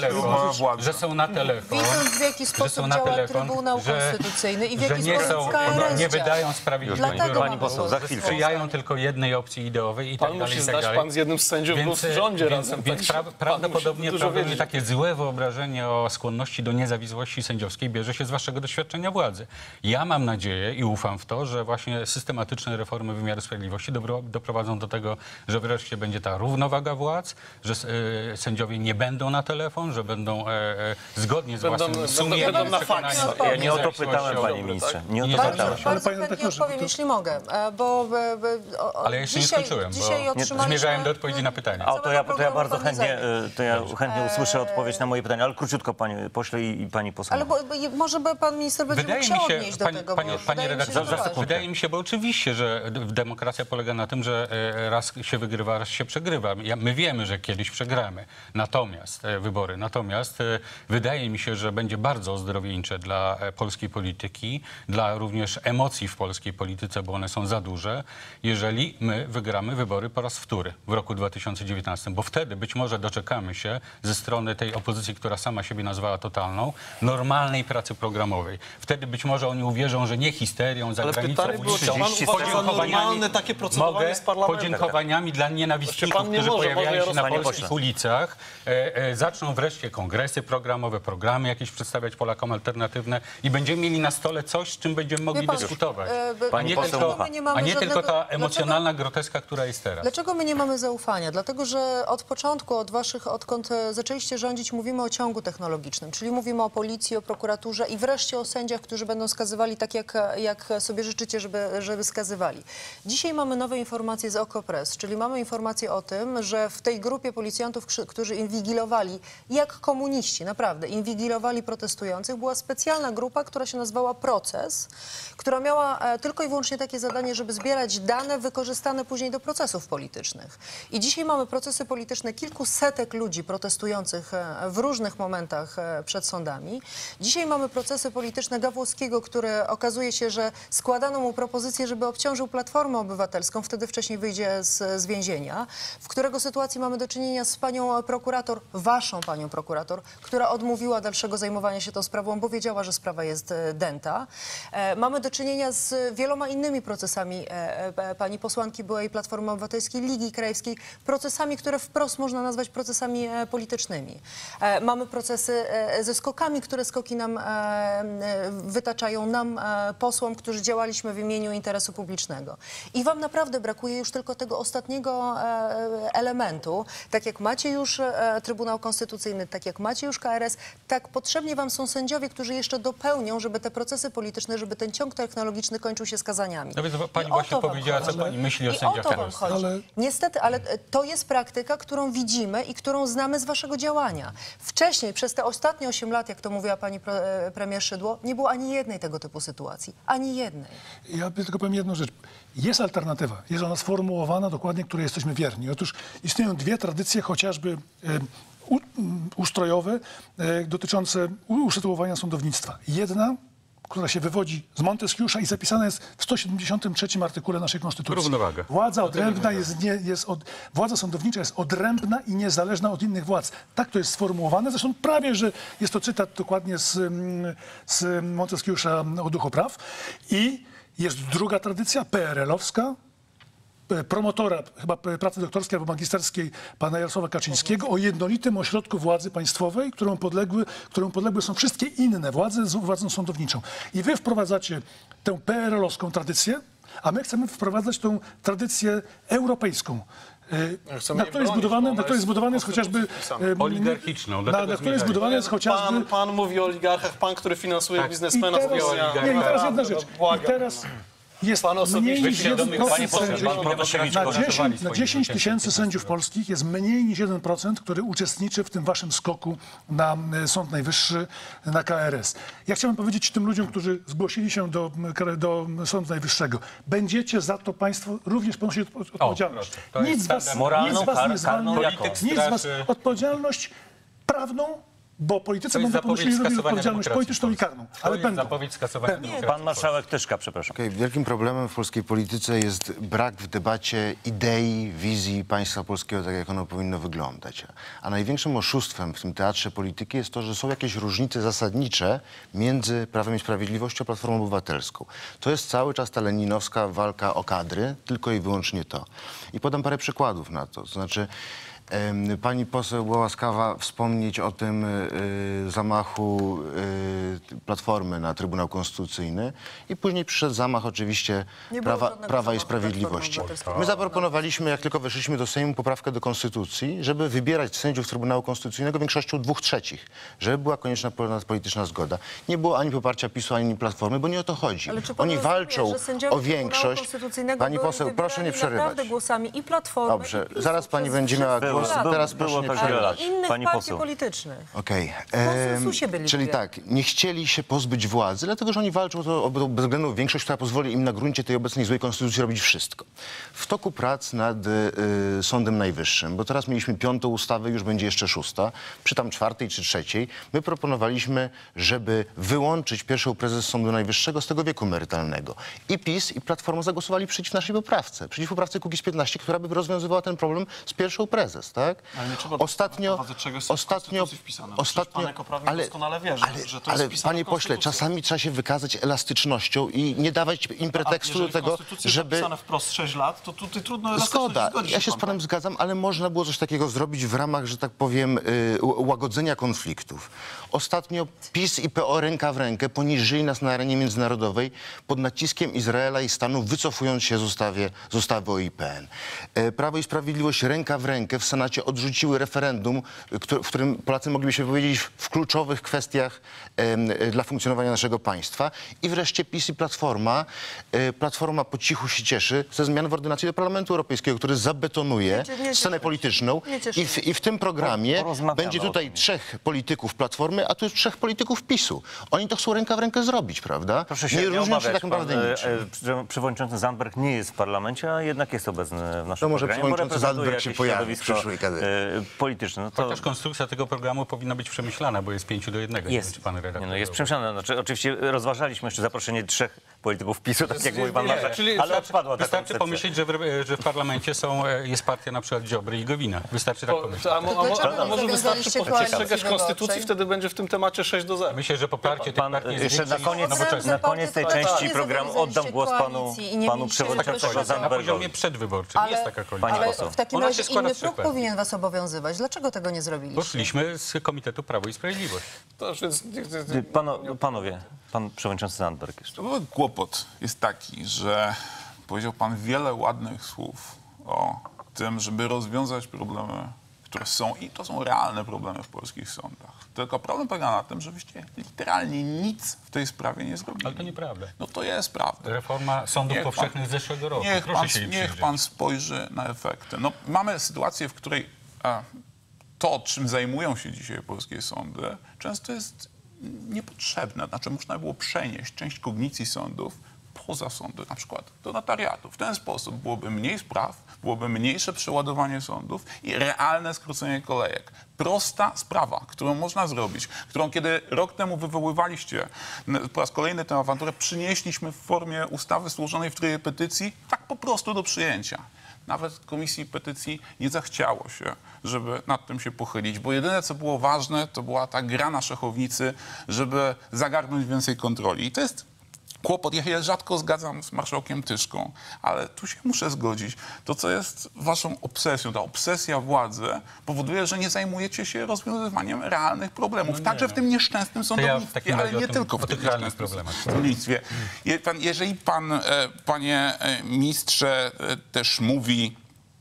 są na telefon, Widząc, w jaki sposób działa Trybunał Konstytucyjny i w jaki sposób KRS nie wydają działa. sprawiedliwości. Pani poseł, za chwilkę. Sprzyjają tylko jednej opcji ideowej i Pan tak dalej. musi znać, pan z jednym z sędziów był w rządzie razem. Więc prawdopodobnie takie złe wyobrażenie o skłonności do niezawisłości sędziowskiej bierze się z waszego doświadczenia władzy. Ja mam nadzieję i ufam w to, że właśnie systematyczne reformy wymiaru sprawiedliwości doprowadzą do tego, że wreszcie będzie ta równowaga władz, że sędziowie nie będą na telefon, że będą zgodnie z własnym sumieniem na faks. Ja nie o to pytałem, panie ministrze. Nie o to pytałem. Bardzo chętnie odpowiem, jeśli mogę. Ale jeszcze nie skończyłem. Dzisiaj otrzymałam zmierzałem do odpowiedzi na pytanie. A to ja programu bardzo pan nie chętnie usłyszę odpowiedź na moje pytanie, ale króciutko, panie pośle i pani poseł. Ale może by pan minister będzie mógł się odnieść do tego, bo panie redaktorze, redaktorze, wydaje mi się, bo oczywiście, że demokracja polega na tym, że raz się wygrywa, raz się przegrywa. My wiemy, że kiedyś przegramy. Natomiast wybory. Natomiast wydaje mi się, że będzie bardzo ozdrowieńcze dla polskiej polityki, dla również emocji w polskiej polityce, bo one są za duże, jeżeli my wygramy wybory po raz wtóry w roku 2019, bo wtedy być może doczekamy się ze strony tej opozycji, która sama siebie nazwała totalną, normalnej pracy programowej. Wtedy być może oni uwierzą, że nie histerią, za granicą, normalne takie procedowanie z parlamentem? podziękowaniami dla nienawistników, którzy pojawiają się na polskich ulicach, zaczną wreszcie kongresy programowe, programy jakieś przedstawiać Polakom alternatywne i będziemy mieli na stole coś, z czym będziemy mogli dyskutować. A nie tylko ta emocjonalna groteska, która jest teraz. Dlaczego my nie mamy zaufania? Dlatego, że od początku, odkąd zaczęliście rządzić, mówimy o ciągu technologicznym, czyli mówimy o policji, o prokuraturze i wreszcie o sędziach, którzy będą skazywali tak, jak sobie życzycie, żeby skazywali. Dzisiaj mamy nowe informacje z OKO.press, czyli mamy informacje o tym, że w tej grupie policjantów, którzy inwigilowali, jak komuniści, naprawdę, inwigilowali protestujących, była specjalna grupa, która się nazywała Proces, która miała tylko i wyłącznie takie zadanie, żeby zbierać dane wykorzystane później do procesów politycznych. I dzisiaj mamy procesy polityczne kilkusetek ludzi protestujących w różnych momentach przed sądami. Dzisiaj mamy procesy polityczne Gawłowskiego, który okazuje się, że składano mu propozycję, żeby obciążył Platformę Obywatelską, wtedy wcześniej wyjdzie z więzienia, w którego sytuacji mamy do czynienia z panią prokurator, waszą panią prokurator, która odmówiła dalszego zajmowania się tą sprawą, bo wiedziała, że sprawa jest dęta. Mamy do czynienia z wieloma innymi procesami pani posłanki byłej Platformy Obywatelskiej, Ligi Krajewskiej, procesami, które wprost można nazwać procesami politycznymi. Mamy procesy ze skokami, które skoki nam wytaczają, nam posłom, którzy działaliśmy w imieniu interesu publicznego. I wam naprawdę brakuje już tylko tego ostatniego elementu. Tak jak macie już Trybunał Konstytucyjny, tak jak macie już KRS, tak potrzebnie wam są sędziowie, którzy jeszcze dopełnią, żeby te procesy polityczne, żeby ten ciąg technologiczny kończył się skazaniami. No więc pani właśnie powiedziała, co pani myśli o sędziach KRS. Niestety, ale to jest praktyka, którą widzimy i którą znamy z waszego działania. Wcześniej, przez te ostatnie 8 lat, jak to mówiła pani premier Szydło, nie było ani jednej tego typu sytuacji. Ani jednej. Ja tylko powiem jedną rzecz. Jest alternatywa. Jest ona sformułowana dokładnie, której jesteśmy wierni. Otóż istnieją dwie tradycje, chociażby ustrojowe, dotyczące usytuowania sądownictwa. Jedna, która się wywodzi z Monteskiusza i zapisana jest w 173 artykule naszej Konstytucji. Równowaga. Władza odrębna władza sądownicza jest odrębna i niezależna od innych władz. Tak to jest sformułowane. Zresztą prawie, że jest to cytat dokładnie z Monteskiusza o duchu praw. I jest druga tradycja, PRL-owska, promotora chyba pracy doktorskiej albo magisterskiej pana Jarosława Kaczyńskiego o jednolitym ośrodku władzy państwowej, któremu podległe są wszystkie inne władze z władzą sądowniczą. I wy wprowadzacie tę PRL-owską tradycję, a my chcemy wprowadzać tą tradycję europejską. Na której jest zbudowany jest chociażby... Oligarchiczną. Na której zbudowany jest chociażby... Pan mówi o oligarchach, pan, który finansuje biznesmena. I teraz jedna rzecz. I teraz jest mniej niż 1%. Na 10 tysięcy sędziów polskich jest mniej niż 1%, który uczestniczy w tym waszym skoku na Sąd Najwyższy, na KRS. Ja chciałem powiedzieć tym ludziom, którzy zgłosili się do Sądu Najwyższego, będziecie za to państwo również ponosić odpowiedzialność. Nic z was nie zwalnia. Nic z was odpowiedzialność prawną, bo politycy będą ponosili również odpowiedzialność polityczną i karną. Ale będą. Pan marszałek Tyszka, przepraszam. Wielkim problemem w polskiej polityce jest brak w debacie idei, wizji państwa polskiego, tak jak ono powinno wyglądać. A największym oszustwem w tym teatrze polityki jest to, że są jakieś różnice zasadnicze między Prawem i Sprawiedliwością a Platformą Obywatelską. To jest cały czas ta leninowska walka o kadry, tylko i wyłącznie to. I podam parę przykładów na to. To znaczy, Pani poseł była łaskawa wspomnieć o tym zamachu Platformy na Trybunał Konstytucyjny i później przyszedł zamach oczywiście Nie było żadnego Prawa i zamachu Sprawiedliwości. Platformy Obywatelskiej. My zaproponowaliśmy, jak tylko weszliśmy do Sejmu, poprawkę do Konstytucji, żeby wybierać sędziów Trybunału Konstytucyjnego większością 2/3, żeby była konieczna polityczna zgoda. Nie było ani poparcia PiS-u, ani Platformy, bo nie o to chodzi. Ale czy pan Oni rozumie, walczą że sędziowie o większość. Trybunału Konstytucyjnego Pani byli poseł, proszę nie wybierani przerywać. naprawdę głosami i Platformy, Dobrze, i PiS-u zaraz pani przez będzie miała wszystkie głos. lata. Teraz proszę nie tak przerywać. wiele lat. Innych Pani partii poseł. politycznych. Okej. Konsensusie byli Czyli wybierani. tak, nie chcieli się pozbyć władzy, dlatego że oni walczą o bezwzględną większość, która pozwoli im na gruncie tej obecnej złej konstytucji robić wszystko. W toku prac nad Sądem Najwyższym, bo teraz mieliśmy 5. ustawę, już będzie jeszcze 6, przy tam 4. czy 3, my proponowaliśmy, żeby wyłączyć pierwszą prezes Sądu Najwyższego z tego wieku emerytalnego. I PiS, i Platforma zagłosowali przeciw naszej poprawce, przeciw poprawce Kukiz15, która by rozwiązywała ten problem z pierwszą prezes, tak? Ale nie trzeba Ostatnio, czegoś, co jest w Konstytucji wpisane. ostatnio, Pan jako prawnik doskonale wie, że to jest wpisane panie w pośle, Konstytucji. czasami trzeba się wykazać elastycznością i nie dawać im pretekstu do tego, żeby... Jeżeli w wprost 6 lat, to tutaj trudno Zgoda, zgodzić ja się z pan, panem zgadzam, ale można było coś takiego zrobić w ramach, że tak powiem, łagodzenia konfliktów. Ostatnio PiS i PO ręka w rękę poniżyli nas na arenie międzynarodowej pod naciskiem Izraela i Stanów, wycofując się z ustawy o IPN. Prawo i Sprawiedliwość ręka w rękę w Senacie odrzuciły referendum, w którym Polacy mogliby się wypowiedzieć w kluczowych kwestiach dla funkcjonowania naszego państwa. I wreszcie PiS i Platforma. Platforma po cichu się cieszy ze zmian w ordynacji do Parlamentu Europejskiego, który zabetonuje scenę polityczną. I w tym programie będzie tutaj 3 polityków Platformy, a tu jest 3 polityków PiS-u. Oni to chcą ręka w rękę zrobić, prawda? Proszę się nie nie różnią się obawiać, tak naprawdę niczym. Przewodniczący Zandberg nie jest w parlamencie, a jednak jest obecny w naszym To może programie, bo przewodniczący reprezentuje Zandberg się jakieś pojawi w środowisko, przyszłej kadencji. polityczne. No to Chociaż konstrukcja tego programu powinna być przemyślana, bo jest 5:1. Nie wiem, czy pan redaktor... Nie, no jest przemyślane. Znaczy, oczywiście rozważaliśmy jeszcze zaproszenie 3 polityków PiS-u, tak jak mówi pan marszałek, ale odpadła ta Wystarczy koncepcja. pomyśleć, że w parlamencie jest partia na przykład Ziobry i Gowina. Wystarczy tak pomyśleć. A dlaczego może nie wystarczy zawiązaliście koalicji przestrzegać Konstytucji, wyborczej? wtedy będzie w tym temacie 6-0. Myślę, że poparcie tej Pan, partii jest jeszcze na nowoczesne. koniec tej części programu oddam głos panu przewodniczącemu Na Zandbergowi. poziomie przedwyborczym jest taka koalicja. Pani Ale poseł. w takim Ona razie się składa inny z próg trzech powinien was obowiązywać. Dlaczego tego nie zrobiliście? Poszliśmy z Komitetu Prawo i Sprawiedliwość. To już jest... Panowie, pan przewodniczący Zandberg jeszcze. Kłopot jest taki, że powiedział pan wiele ładnych słów o tym, żeby rozwiązać problemy, które są, i to są realne problemy w polskich sądach. Tylko problem polega na tym, że wyście literalnie nic w tej sprawie nie zrobili. Ale to nieprawda. No to jest prawda. Reforma sądów powszechnych z zeszłego roku. Proszę się nie Niech przyjrzeć. pan spojrzy na efekty. No, mamy sytuację, w której to, czym zajmują się dzisiaj polskie sądy, często jest niepotrzebne. Znaczy, można było przenieść część kognicji sądów poza sądy, na przykład do notariatu. W ten sposób byłoby mniej spraw, byłoby mniejsze przeładowanie sądów i realne skrócenie kolejek. Prosta sprawa, którą można zrobić, którą kiedy rok temu wywoływaliście po raz kolejny tę awanturę, przynieśliśmy w formie ustawy złożonej w trybie petycji, tak po prostu do przyjęcia. Nawet Komisji Petycji nie zachciało się, żeby nad tym się pochylić, bo jedyne, co było ważne, to była ta gra na szachownicy, żeby zagarnąć więcej kontroli. I to jest kłopot. Ja się rzadko zgadzam z marszałkiem Tyszką, ale tu się muszę zgodzić. To, co jest waszą obsesją, ta obsesja władzy powoduje, że nie zajmujecie się rozwiązywaniem realnych problemów. Także w tym nieszczęsnym sądownictwie, ale nie tylko w tym nieszczęsnym sądownictwie. Jeżeli pan, panie ministrze, też mówi,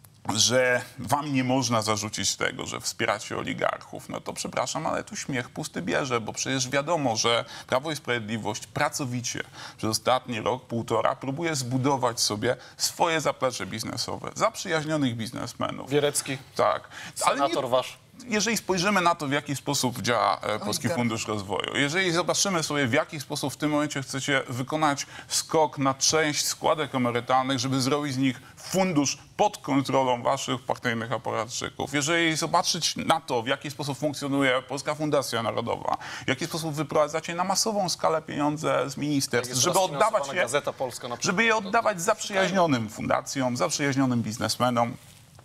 że wam nie można zarzucić tego, że wspieracie oligarchów, no to przepraszam, ale tu śmiech pusty bierze, bo przecież wiadomo, że Prawo i Sprawiedliwość pracowicie przez ostatni rok, półtora próbuje zbudować sobie swoje zaplecze biznesowe, zaprzyjaźnionych biznesmenów. Wierecki, tak. senator wasz. Jeżeli spojrzymy na to, w jaki sposób działa Polski Fundusz Rozwoju, jeżeli zobaczymy sobie, w jaki sposób w tym momencie chcecie wykonać skok na część składek emerytalnych, żeby zrobić z nich fundusz pod kontrolą waszych partyjnych aparatczyków, jeżeli zobaczyć na to, w jaki sposób funkcjonuje Polska Fundacja Narodowa, w jaki sposób wyprowadzacie na masową skalę pieniądze z ministerstw, żeby je oddawać zaprzyjaźnionym fundacjom, zaprzyjaźnionym biznesmenom,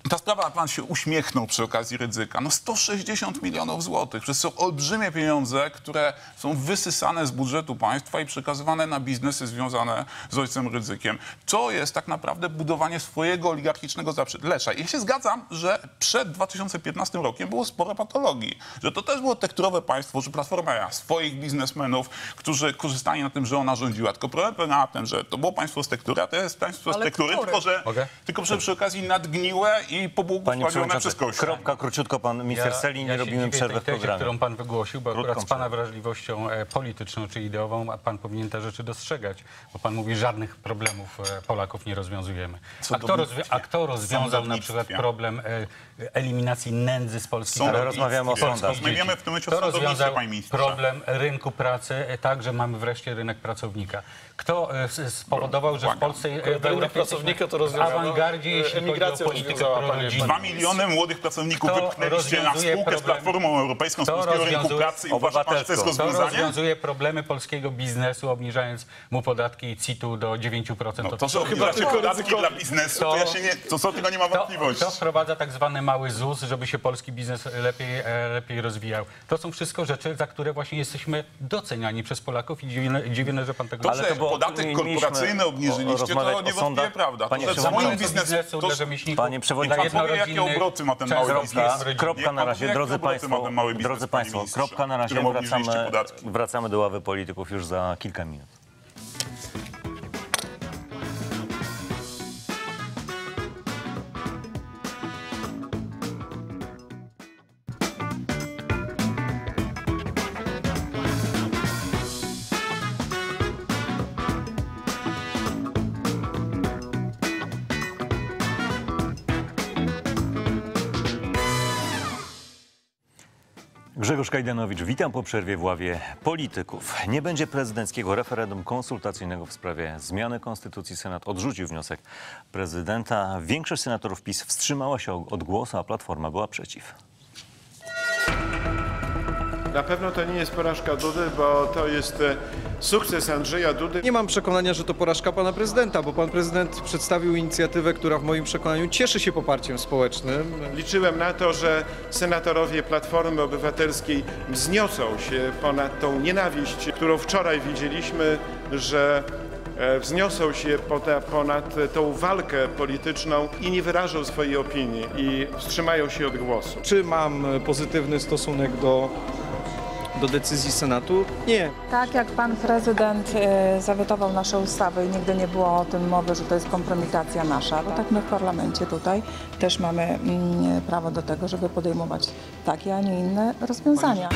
Ta sprawa, pan się uśmiechnął przy okazji Rydzyka. No 160 milionów złotych. Przecież są olbrzymie pieniądze, które są wysysane z budżetu państwa i przekazywane na biznesy związane z ojcem Rydzykiem. To jest tak naprawdę budowanie swojego oligarchicznego zaprzedlecza. I ja się zgadzam, że przed 2015 rokiem było sporo patologii. Że to też było tekturowe państwo, że Platforma miała swoich biznesmenów, którzy korzystali na tym, że ona rządziła. Tylko problem polega na tym, że to było państwo z tektury, a to jest państwo z tektury, tylko że przy okazji nadgniłe i pobłogosławione przez Kościół. Kropka, króciutko, pan minister Sellin, nie robimy przerwy w programie. Którą pan wygłosił, bo akurat z pana wrażliwością polityczną czy ideową, a pan powinien te rzeczy dostrzegać, bo pan mówi, żadnych problemów Polaków nie rozwiązujemy. A kto rozwiązał na przykład problem eliminacji nędzy z Polski? Ale rozmawiamy o sądach. Rozmawiamy w tym momencie o Kto rozwiązał panie ministrze. problem rynku pracy, tak, że mamy wreszcie rynek pracownika? Kto spowodował, że w Polsce w Europie pracownika to w awangardzie, jeśli chodzi o politykę prorodzinną? 2 miliony młodych pracowników wypchnęliście na spółkę z Platformą Europejską, z polskiego rynku pracy i uważa pan, że to jest Kto rozwiązanie? rozwiązuje problemy polskiego biznesu, obniżając mu podatki CIT-u do 9% No, to, że obniżacie podatki dla biznesu, to ja się nie, to co tego nie ma wątpliwości. Kto wprowadza tak zwany mały ZUS, żeby się polski biznes lepiej rozwijał? To są wszystko rzeczy, za które właśnie jesteśmy doceniani przez Polaków i dziwne, że pan tego To, że podatek korporacyjny obniżyliście, to niewątpliwie prawda. Panie To, że moim biznesu dla rzemieślników, Panie przewodniczący, pan powie, jakie obroty ma ten mały biznes. Kropka na razie, drodzy państwo, kropka na razie, wracamy do ławy polityków już za kilka minut. Grzegorz Kajdanowicz, witam po przerwie w ławie polityków. Nie będzie prezydenckiego referendum konsultacyjnego w sprawie zmiany konstytucji. Senat odrzucił wniosek prezydenta. Większość senatorów PiS wstrzymała się od głosu, a Platforma była przeciw. Na pewno to nie jest porażka Dudy, bo to jest sukces Andrzeja Dudy. Nie mam przekonania, że to porażka pana prezydenta, bo pan prezydent przedstawił inicjatywę, która w moim przekonaniu cieszy się poparciem społecznym. Liczyłem na to, że senatorowie Platformy Obywatelskiej wzniosą się ponad tą nienawiść, którą wczoraj widzieliśmy, że wzniosą się ponad tą walkę polityczną i nie wyrażą swojej opinii i wstrzymają się od głosu. Czy mam pozytywny stosunek do decyzji Senatu? Nie. Tak jak pan prezydent zawetował nasze ustawy i nigdy nie było o tym mowy, że to jest kompromitacja nasza, bo tak my w parlamencie tutaj też mamy prawo do tego, żeby podejmować takie, a nie inne rozwiązania.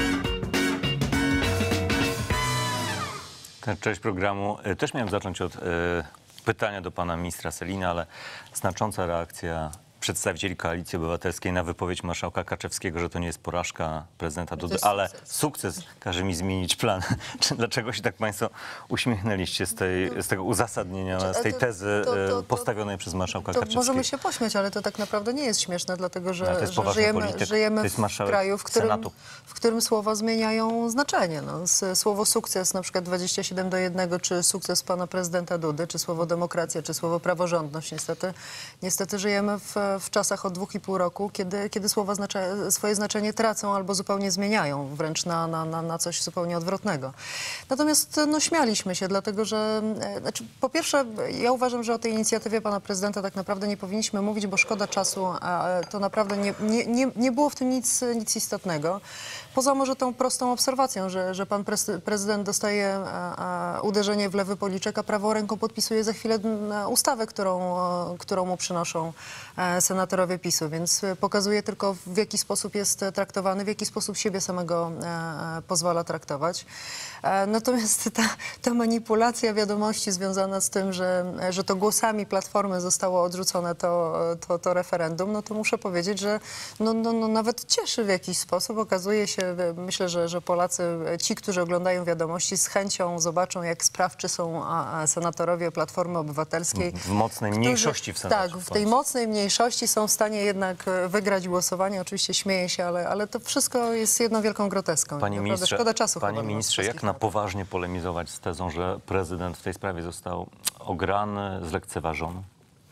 Tę część programu też miałem zacząć od pytania do pana ministra Sellina, ale znacząca reakcja przedstawicieli Koalicji Obywatelskiej na wypowiedź marszałka Kaczewskiego, że to nie jest porażka prezydenta Dudy, ale sukces każe mi zmienić plan. Dlaczego się tak państwo uśmiechnęliście z tego uzasadnienia, z tej tezy postawionej przez marszałka Kaczewskiego? Możemy się pośmiać, ale to tak naprawdę nie jest śmieszne, dlatego że żyjemy w kraju, w którym słowa zmieniają znaczenie. No, słowo sukces, na przykład 27:1, czy sukces pana prezydenta Dudy, czy słowo demokracja, czy słowo praworządność. Niestety żyjemy w czasach od 2,5 roku, kiedy słowa swoje znaczenie tracą albo zupełnie zmieniają, wręcz na coś zupełnie odwrotnego. Natomiast no, śmialiśmy się, dlatego że znaczy, po pierwsze, ja uważam, że o tej inicjatywie pana prezydenta tak naprawdę nie powinniśmy mówić, bo szkoda czasu, a to naprawdę nie było w tym nic istotnego. Poza może tą prostą obserwacją, że pan prezydent dostaje uderzenie w lewy policzek, a prawą ręką podpisuje za chwilę ustawę, którą mu przynoszą senatorowie PiS-u, więc pokazuje tylko, w jaki sposób jest traktowany, w jaki sposób siebie samego pozwala traktować. Natomiast ta manipulacja wiadomości związana z tym, że to głosami Platformy zostało odrzucone to referendum, no to muszę powiedzieć, że no, nawet cieszy w jakiś sposób. Okazuje się, myślę, że Polacy, ci, którzy oglądają wiadomości, z chęcią zobaczą, jak sprawczy są senatorowie Platformy Obywatelskiej. W mocnej mniejszości w Senacie. Tak, w tej mocnej mniejszości są w stanie jednak wygrać głosowanie. Oczywiście śmieję się, ale to wszystko jest jedną wielką groteską. Szkoda czasu. Panie ministrze, jak na poważnie polemizować z tezą, że prezydent w tej sprawie został ograny, zlekceważony?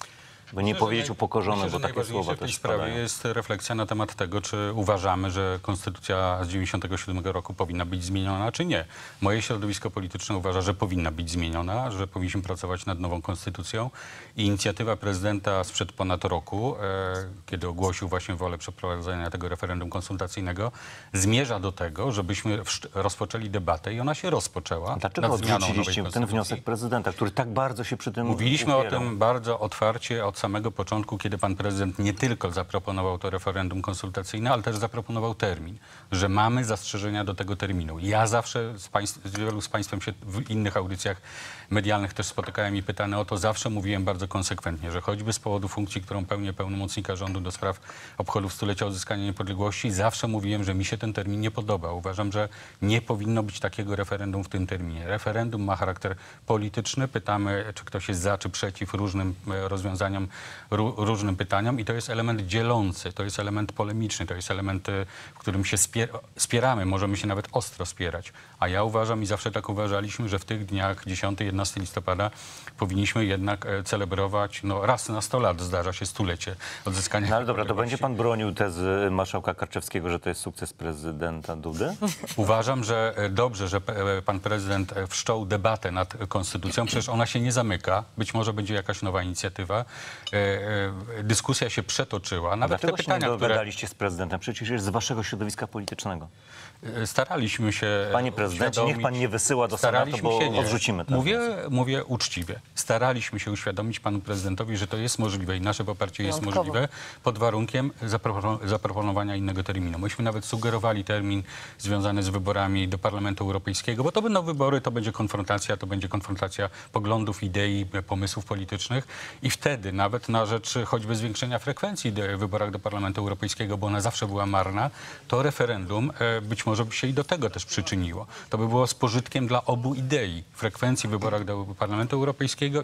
By nie powiedzieć upokorzony, Myślę, bo że takie najważniejsze słowa w tej też sprawie padają. jest refleksja na temat tego, czy uważamy, że konstytucja z 97 roku powinna być zmieniona, czy nie. Moje środowisko polityczne uważa, że powinna być zmieniona, że powinniśmy pracować nad nową konstytucją. I inicjatywa prezydenta sprzed ponad roku, kiedy ogłosił właśnie wolę przeprowadzenia tego referendum konsultacyjnego, zmierza do tego, żebyśmy rozpoczęli debatę i ona się rozpoczęła. Dlaczego nad zmianą nowej odrzuciliście ten konstytucji. wniosek prezydenta, który tak bardzo się przy tym Mówiliśmy o upierał? tym bardzo otwarcie od samego początku, kiedy pan prezydent nie tylko zaproponował to referendum konsultacyjne, ale też zaproponował termin, że mamy zastrzeżenia do tego terminu. Ja zawsze z wielu z państwem się w innych audycjach medialnych też spotykałem i pytany o to, zawsze mówiłem bardzo konsekwentnie, że choćby z powodu funkcji, którą pełnię pełnomocnika rządu do spraw obchodów stulecia odzyskania niepodległości, zawsze mówiłem, że mi się ten termin nie podoba. Uważam, że nie powinno być takiego referendum w tym terminie. Referendum ma charakter polityczny. Pytamy, czy ktoś jest za, czy przeciw różnym rozwiązaniom, różnym pytaniom i to jest element dzielący, to jest element polemiczny, to jest element, w którym się spieramy, możemy się nawet ostro spierać. A ja uważam i zawsze tak uważaliśmy, że w tych dniach 10-11 listopada powinniśmy jednak celebrować, no raz na 100 lat zdarza się stulecie odzyskania. No ale dobra, to niepodległości. będzie pan bronił tezy marszałka Karczewskiego, że to jest sukces prezydenta Dudy? Uważam, że dobrze, że pan prezydent wszczął debatę nad konstytucją. Przecież ona się nie zamyka. Być może będzie jakaś nowa inicjatywa. Dyskusja się przetoczyła. Nawet Dlaczego te się nie pytania, które dogadaliście z prezydentem? Przecież jest z waszego środowiska politycznego. staraliśmy się Panie prezydencie, niech pan nie wysyła do Senatu, bo odrzucimy to. Mówię uczciwie. Staraliśmy się uświadomić panu prezydentowi, że to jest możliwe i nasze poparcie jest Wyjątkowo. możliwe pod warunkiem zaproponowania innego terminu. Myśmy nawet sugerowali termin związany z wyborami do Parlamentu Europejskiego, bo to będą wybory, to będzie konfrontacja poglądów, idei, pomysłów politycznych i wtedy nawet na rzecz choćby zwiększenia frekwencji w wyborach do Parlamentu Europejskiego, bo ona zawsze była marna, to referendum być może by się i do tego też przyczyniło. To by było z pożytkiem dla obu idei. Frekwencji w wyborach do Parlamentu Europejskiego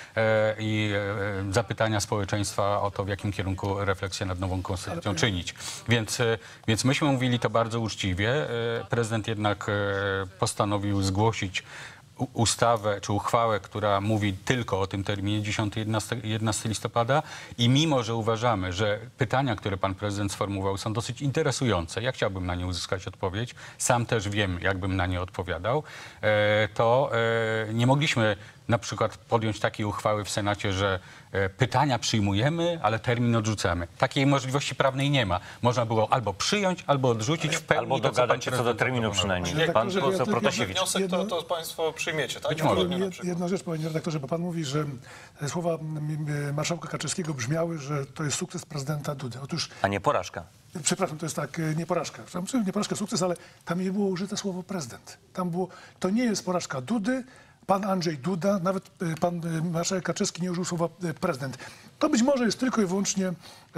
i zapytania społeczeństwa o to, w jakim kierunku refleksję nad nową konstytucją czynić. Więc myśmy mówili to bardzo uczciwie. Prezydent jednak postanowił zgłosić ustawę czy uchwałę, która mówi tylko o tym terminie 10-11 listopada i mimo, że uważamy, że pytania, które pan prezydent sformułował, są dosyć interesujące, ja chciałbym na nie uzyskać odpowiedź, sam też wiem, jakbym na nie odpowiadał, to nie mogliśmy na przykład podjąć takiej uchwały w Senacie, że pytania przyjmujemy, ale termin odrzucamy. Takiej możliwości prawnej nie ma. Można było albo przyjąć, albo odrzucić w pełni. Albo dogadać się co do terminu przynajmniej. Pan poseł Protasiewicz. Wniosek to państwo przyjmiecie, tak? Jedna rzecz, panie redaktorze, bo pan mówi, że słowa marszałka Kaczyńskiego brzmiały, że to jest sukces prezydenta Dudy. Otóż, A nie porażka. przepraszam, to jest tak, nie porażka. Nie porażka, sukces, ale tam nie było użyte słowo prezydent. Tam było, to nie jest porażka Dudy. Pan Andrzej Duda, nawet pan marszałek Kaczyński nie użył słowa prezydent. To być może jest tylko i wyłącznie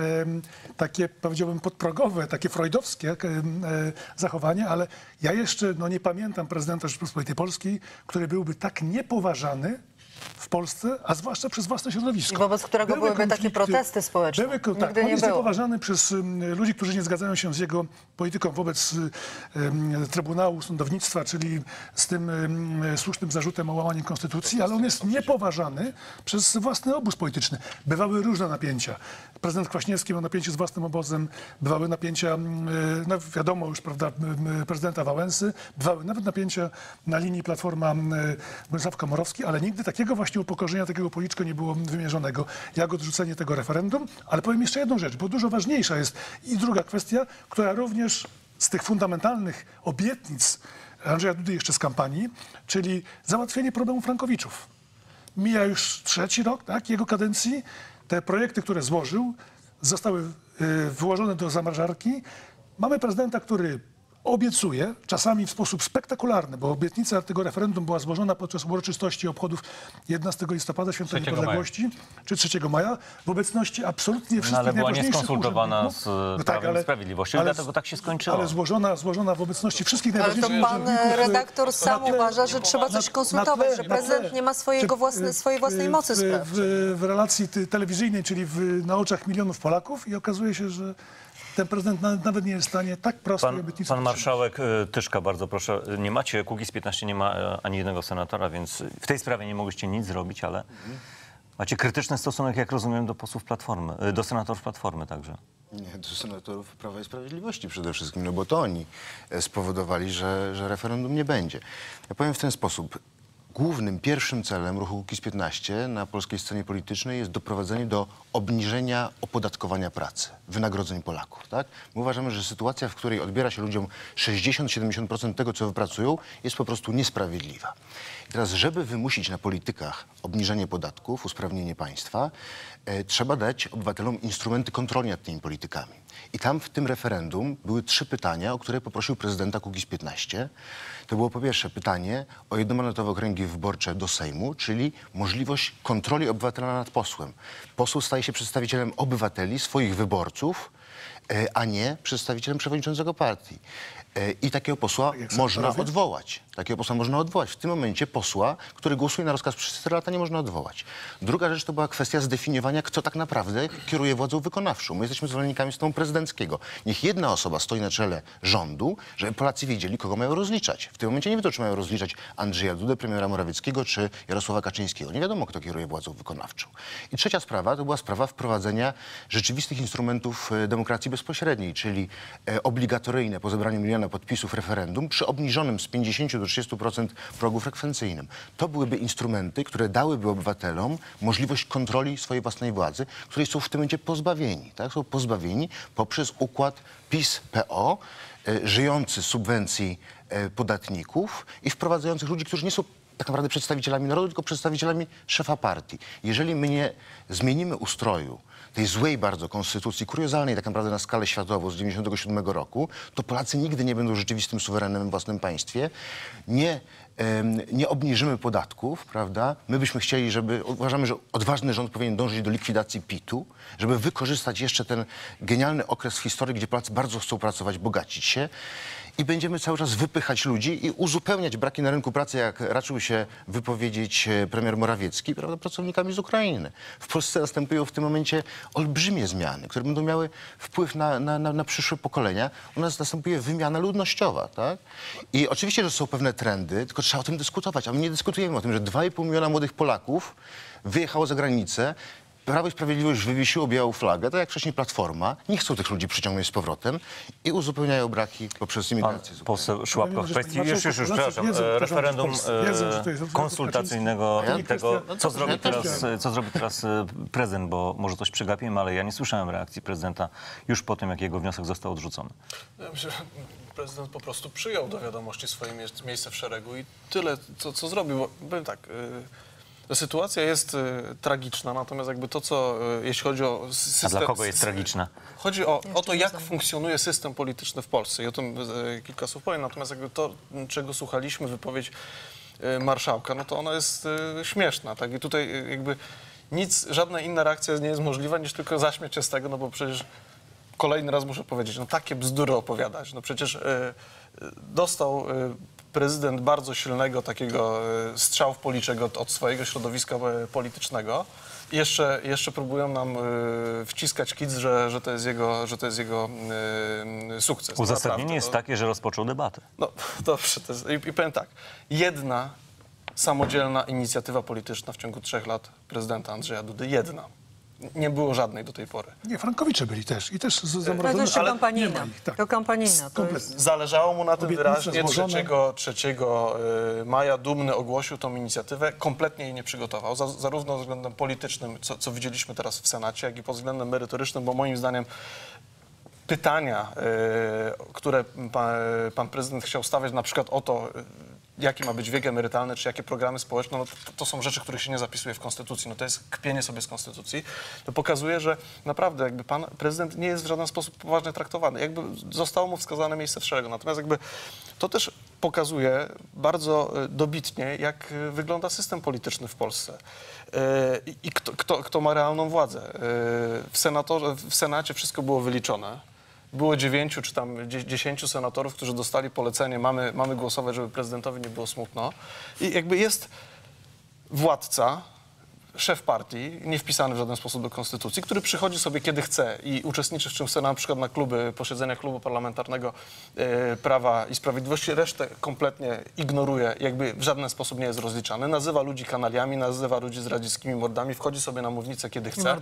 takie, powiedziałbym, podprogowe, takie freudowskie zachowanie, ale ja jeszcze nie pamiętam prezydenta Rzeczypospolitej Polskiej, który byłby tak niepoważany w Polsce, a zwłaszcza przez własne środowisko. I wobec którego byłyby takie protesty społeczne. Tak, on jest niepoważany przez ludzi, którzy nie zgadzają się z jego polityką wobec Trybunału Sądownictwa, czyli z tym słusznym zarzutem o łamanie konstytucji, ale on jest niepoważany przez własny obóz polityczny. Bywały różne napięcia. Prezydent Kwaśniewski miał napięcie z własnym obozem, bywały napięcia, no wiadomo już, prawda, prezydenta Wałęsy, bywały nawet napięcia na linii Platforma Bronisław Komorowski, ale nigdy takiego właśnie upokorzenia, takiego policzka nie było wymierzonego, jak odrzucenie tego referendum. Ale powiem jeszcze jedną rzecz, bo dużo ważniejsza jest i druga kwestia, która również z tych fundamentalnych obietnic Andrzeja Dudy jeszcze z kampanii, czyli załatwienie problemu frankowiczów. Mija już 3. rok, tak, jego kadencji. Te projekty, które złożył, zostały włożone do zamrażarki. Mamy prezydenta, który obiecuje, czasami w sposób spektakularny, bo obietnica tego referendum była złożona podczas uroczystości obchodów 11 listopada, Święta Niepodległości, czy 3 maja, w obecności absolutnie wszystkich ale była najważniejszych nieskonsultowana z urzędników. Prawem i Sprawiedliwością, dlatego tak się skończyło. Ale złożona w obecności wszystkich Ale to najważniejszych pan urzędników. redaktor sam uważa, że trzeba coś konsultować, że prezydent nie ma swojej własnej mocy sprawczej. W relacji telewizyjnej, czyli na oczach milionów Polaków i okazuje się, że ten prezydent nawet nie jest w stanie tak prostej obietnicy. Pan marszałek Tyszka, bardzo proszę. Nie macie, Kukiz 15 nie ma ani jednego senatora, więc w tej sprawie nie mogliście nic zrobić, ale Macie krytyczny stosunek, jak rozumiem, do posłów Platformy, do senatorów Platformy także. Nie, do senatorów Prawa i Sprawiedliwości przede wszystkim, no bo to oni spowodowali, że referendum nie będzie. Ja powiem w ten sposób. Głównym, pierwszym celem ruchu Kukiz15 na polskiej scenie politycznej jest doprowadzenie do obniżenia opodatkowania pracy, wynagrodzeń Polaków. Tak? My uważamy, że sytuacja, w której odbiera się ludziom 60-70% tego, co wypracują, jest po prostu niesprawiedliwa. I teraz, żeby wymusić na politykach obniżenie podatków, usprawnienie państwa, trzeba dać obywatelom instrumenty kontroli nad tymi politykami. I tam w tym referendum były 3 pytania, o które poprosił prezydenta Kukiz15. To było po pierwsze pytanie o jednomandatowe okręgi wyborcze do Sejmu, czyli możliwość kontroli obywatela nad posłem. Poseł staje się przedstawicielem obywateli, swoich wyborców, a nie przedstawicielem przewodniczącego partii. I takiego posła można odwołać. Takiego posła można odwołać. W tym momencie posła, który głosuje na rozkaz przez 4 lata, nie można odwołać. Druga rzecz to była kwestia zdefiniowania, kto tak naprawdę kieruje władzą wykonawczą. My jesteśmy zwolennikami stanu prezydenckiego. Niech jedna osoba stoi na czele rządu, żeby Polacy wiedzieli, kogo mają rozliczać. W tym momencie nie wiadomo, czy mają rozliczać Andrzeja Dudę, premiera Morawieckiego, czy Jarosława Kaczyńskiego. Nie wiadomo, kto kieruje władzą wykonawczą. I trzecia sprawa to była sprawa wprowadzenia rzeczywistych instrumentów demokracji bezpośredniej, czyli obligatoryjne po zebraniu 1 miliona podpisów referendum przy obniżonym z 50 do 30% progu frekwencyjnym. To byłyby instrumenty, które dałyby obywatelom możliwość kontroli swojej własnej władzy, której są w tym momencie pozbawieni. Tak? Są pozbawieni poprzez układ PiS-PO, żyjący z subwencji podatników i wprowadzających ludzi, którzy nie są tak naprawdę przedstawicielami narodu, tylko przedstawicielami szefa partii. Jeżeli my nie zmienimy ustroju tej złej bardzo konstytucji, kuriozalnej tak naprawdę na skalę światową z 1997 roku, to Polacy nigdy nie będą rzeczywistym suwerenem w własnym państwie. Nie obniżymy podatków, prawda? My byśmy chcieli, uważamy, że odważny rząd powinien dążyć do likwidacji PIT-u, żeby wykorzystać jeszcze ten genialny okres w historii, gdzie Polacy bardzo chcą pracować, bogacić się. I będziemy cały czas wypychać ludzi i uzupełniać braki na rynku pracy, jak raczył się wypowiedzieć premier Morawiecki, prawda, pracownikami z Ukrainy. W Polsce następują w tym momencie olbrzymie zmiany, które będą miały wpływ na przyszłe pokolenia. U nas następuje wymiana ludnościowa, tak? I oczywiście, że są pewne trendy, tylko trzeba o tym dyskutować. A my nie dyskutujemy o tym, że 2,5 miliona młodych Polaków wyjechało za granicę. Prawo i Sprawiedliwość wywiesiło białą flagę, tak jak wcześniej Platforma. Nie chcą tych ludzi przyciągnąć z powrotem i uzupełniają braki poprzez imigrację. Poseł Szłapko, w kwestii, już, przepraszam, referendum konsultacyjnego tego, co zrobi teraz prezydent, bo może coś przegapiłem, ale ja nie słyszałem reakcji prezydenta już po tym, jak jego wniosek został odrzucony. Ja myślę, że prezydent po prostu przyjął do wiadomości swoje miejsce w szeregu i tyle, co zrobił. Bo powiem tak, sytuacja jest tragiczna, natomiast jakby to, co jeśli chodzi o system... A dla kogo jest tragiczna? Chodzi o to, jak funkcjonuje system polityczny w Polsce i o tym kilka słów powiem, natomiast jakby to, czego słuchaliśmy, wypowiedź marszałka, no to ona jest śmieszna, tak? I tutaj jakby żadna inna reakcja nie jest możliwa, niż tylko zaśmiać się z tego, no bo przecież kolejny raz muszę powiedzieć, no takie bzdury opowiadać, no przecież dostał prezydent bardzo silnego takiego strzału w policzek od swojego środowiska politycznego. I jeszcze próbują nam wciskać kit, że to jest jego sukces. Uzasadnienie jest takie, że rozpoczął debatę. No dobrze, i powiem tak, jedna samodzielna inicjatywa polityczna w ciągu 3 lat prezydenta Andrzeja Dudy, jedna. Nie było żadnej do tej pory. Nie, Frankowicze byli też i też zamrożone. To jeszcze kampanijna. To kampanijna. Zależało mu na tym wyraźnie. 3 maja Dumny ogłosił tą inicjatywę, kompletnie jej nie przygotował, zarówno pod względem politycznym, co widzieliśmy teraz w Senacie, jak i pod względem merytorycznym, bo moim zdaniem pytania, które pan prezydent chciał stawiać, na przykład o to, jaki ma być wiek emerytalny, czy jakie programy społeczne, no to są rzeczy, których się nie zapisuje w Konstytucji. No to jest kpienie sobie z Konstytucji. To pokazuje, że naprawdę jakby pan prezydent nie jest w żaden sposób poważnie traktowany. Jakby zostało mu wskazane miejsce w szeregu. Natomiast jakby to też pokazuje bardzo dobitnie, jak wygląda system polityczny w Polsce. I kto ma realną władzę. W Senacie wszystko było wyliczone. Było 9 czy tam 10 senatorów, którzy dostali polecenie, mamy głosować, żeby prezydentowi nie było smutno. I jakby jest władca, szef partii, nie wpisany w żaden sposób do konstytucji, który przychodzi sobie kiedy chce i uczestniczy w czym chce, na przykład na posiedzeniach klubu parlamentarnego Prawa i Sprawiedliwości, resztę kompletnie ignoruje, jakby w żaden sposób nie jest rozliczany, nazywa ludzi kanaliami, nazywa ludzi zdradzieckimi mordami, wchodzi sobie na mównicę kiedy chce,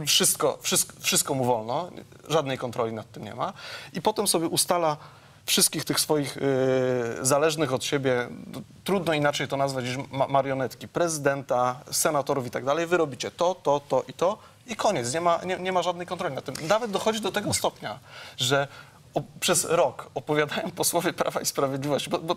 wszystko mu wolno, żadnej kontroli nad tym nie ma i potem sobie ustala wszystkich tych swoich zależnych od siebie, trudno inaczej to nazwać niż marionetki, prezydenta, senatorów i tak dalej, wy robicie to i koniec, nie ma żadnej kontroli nad tym. Nawet dochodzi do tego stopnia, że przez rok opowiadają posłowie Prawa i Sprawiedliwości, bo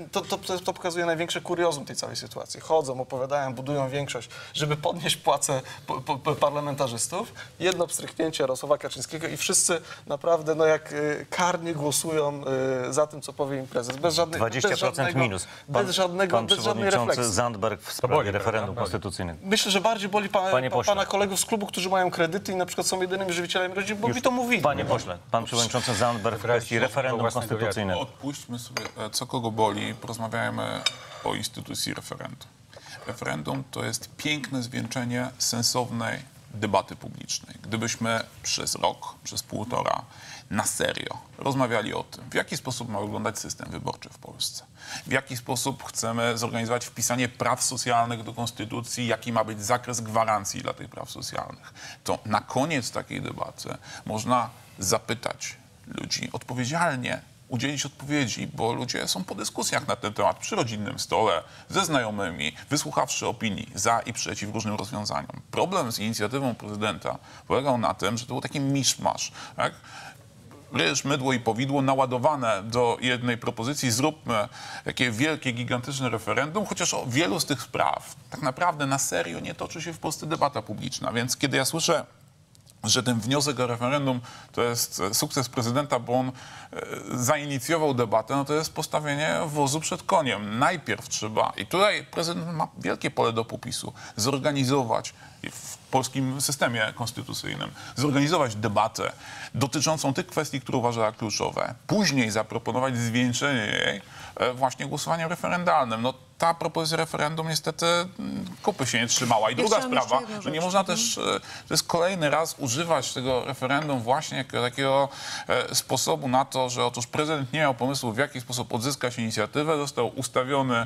to pokazuje największe kuriozum tej całej sytuacji. Chodzą, opowiadają, budują większość, żeby podnieść płace parlamentarzystów. Jedno pstryknięcie Jarosława Kaczyńskiego i wszyscy naprawdę jak karnie głosują za tym, co powie im prezes. Bez żadnej 20% minus. Bez żadnej refleksji. Zandberg w sprawie referendum konstytucyjnego. Myślę, że bardziej boli pana kolegów z klubu, którzy mają kredyty i na przykład są jedynymi żywicielami rodzin, bo mi to mówili. Panie pośle, pan przewodniczący Zandberg w kwestii referendum konstytucyjnego. Odpuśćmy sobie, co kogo boli, porozmawiajmy o instytucji referendum. Referendum to jest piękne zwieńczenie sensownej debaty publicznej. Gdybyśmy przez rok, przez półtora na serio rozmawiali o tym, w jaki sposób ma wyglądać system wyborczy w Polsce, w jaki sposób chcemy zorganizować wpisanie praw socjalnych do konstytucji, jaki ma być zakres gwarancji dla tych praw socjalnych, to na koniec takiej debaty można zapytać ludzi odpowiedzialnie, udzielić odpowiedzi, bo ludzie są po dyskusjach na ten temat przy rodzinnym stole, ze znajomymi, wysłuchawszy opinii za i przeciw różnym rozwiązaniom. Problem z inicjatywą prezydenta polegał na tym, że to był taki miszmasz, tak? Ryż, mydło i powidło naładowane do jednej propozycji, zróbmy takie wielkie, gigantyczne referendum, chociaż o wielu z tych spraw tak naprawdę na serio nie toczy się w Polsce debata publiczna. Więc kiedy ja słyszę, że ten wniosek o referendum to jest sukces prezydenta, bo on zainicjował debatę, no to jest postawienie wozu przed koniem. Najpierw trzeba, i tutaj prezydent ma wielkie pole do popisu, zorganizować w polskim systemie konstytucyjnym, zorganizować debatę dotyczącą tych kwestii, które uważa za kluczowe. Później zaproponować zwieńczenie jej właśnie głosowaniem referendalnym. No, ta propozycja referendum niestety kupy się nie trzymała. I druga sprawa, że nie można też, to jest kolejny raz używać tego referendum właśnie jako takiego sposobu na to, że otóż prezydent nie miał pomysłu, w jaki sposób odzyskać inicjatywę, został ustawiony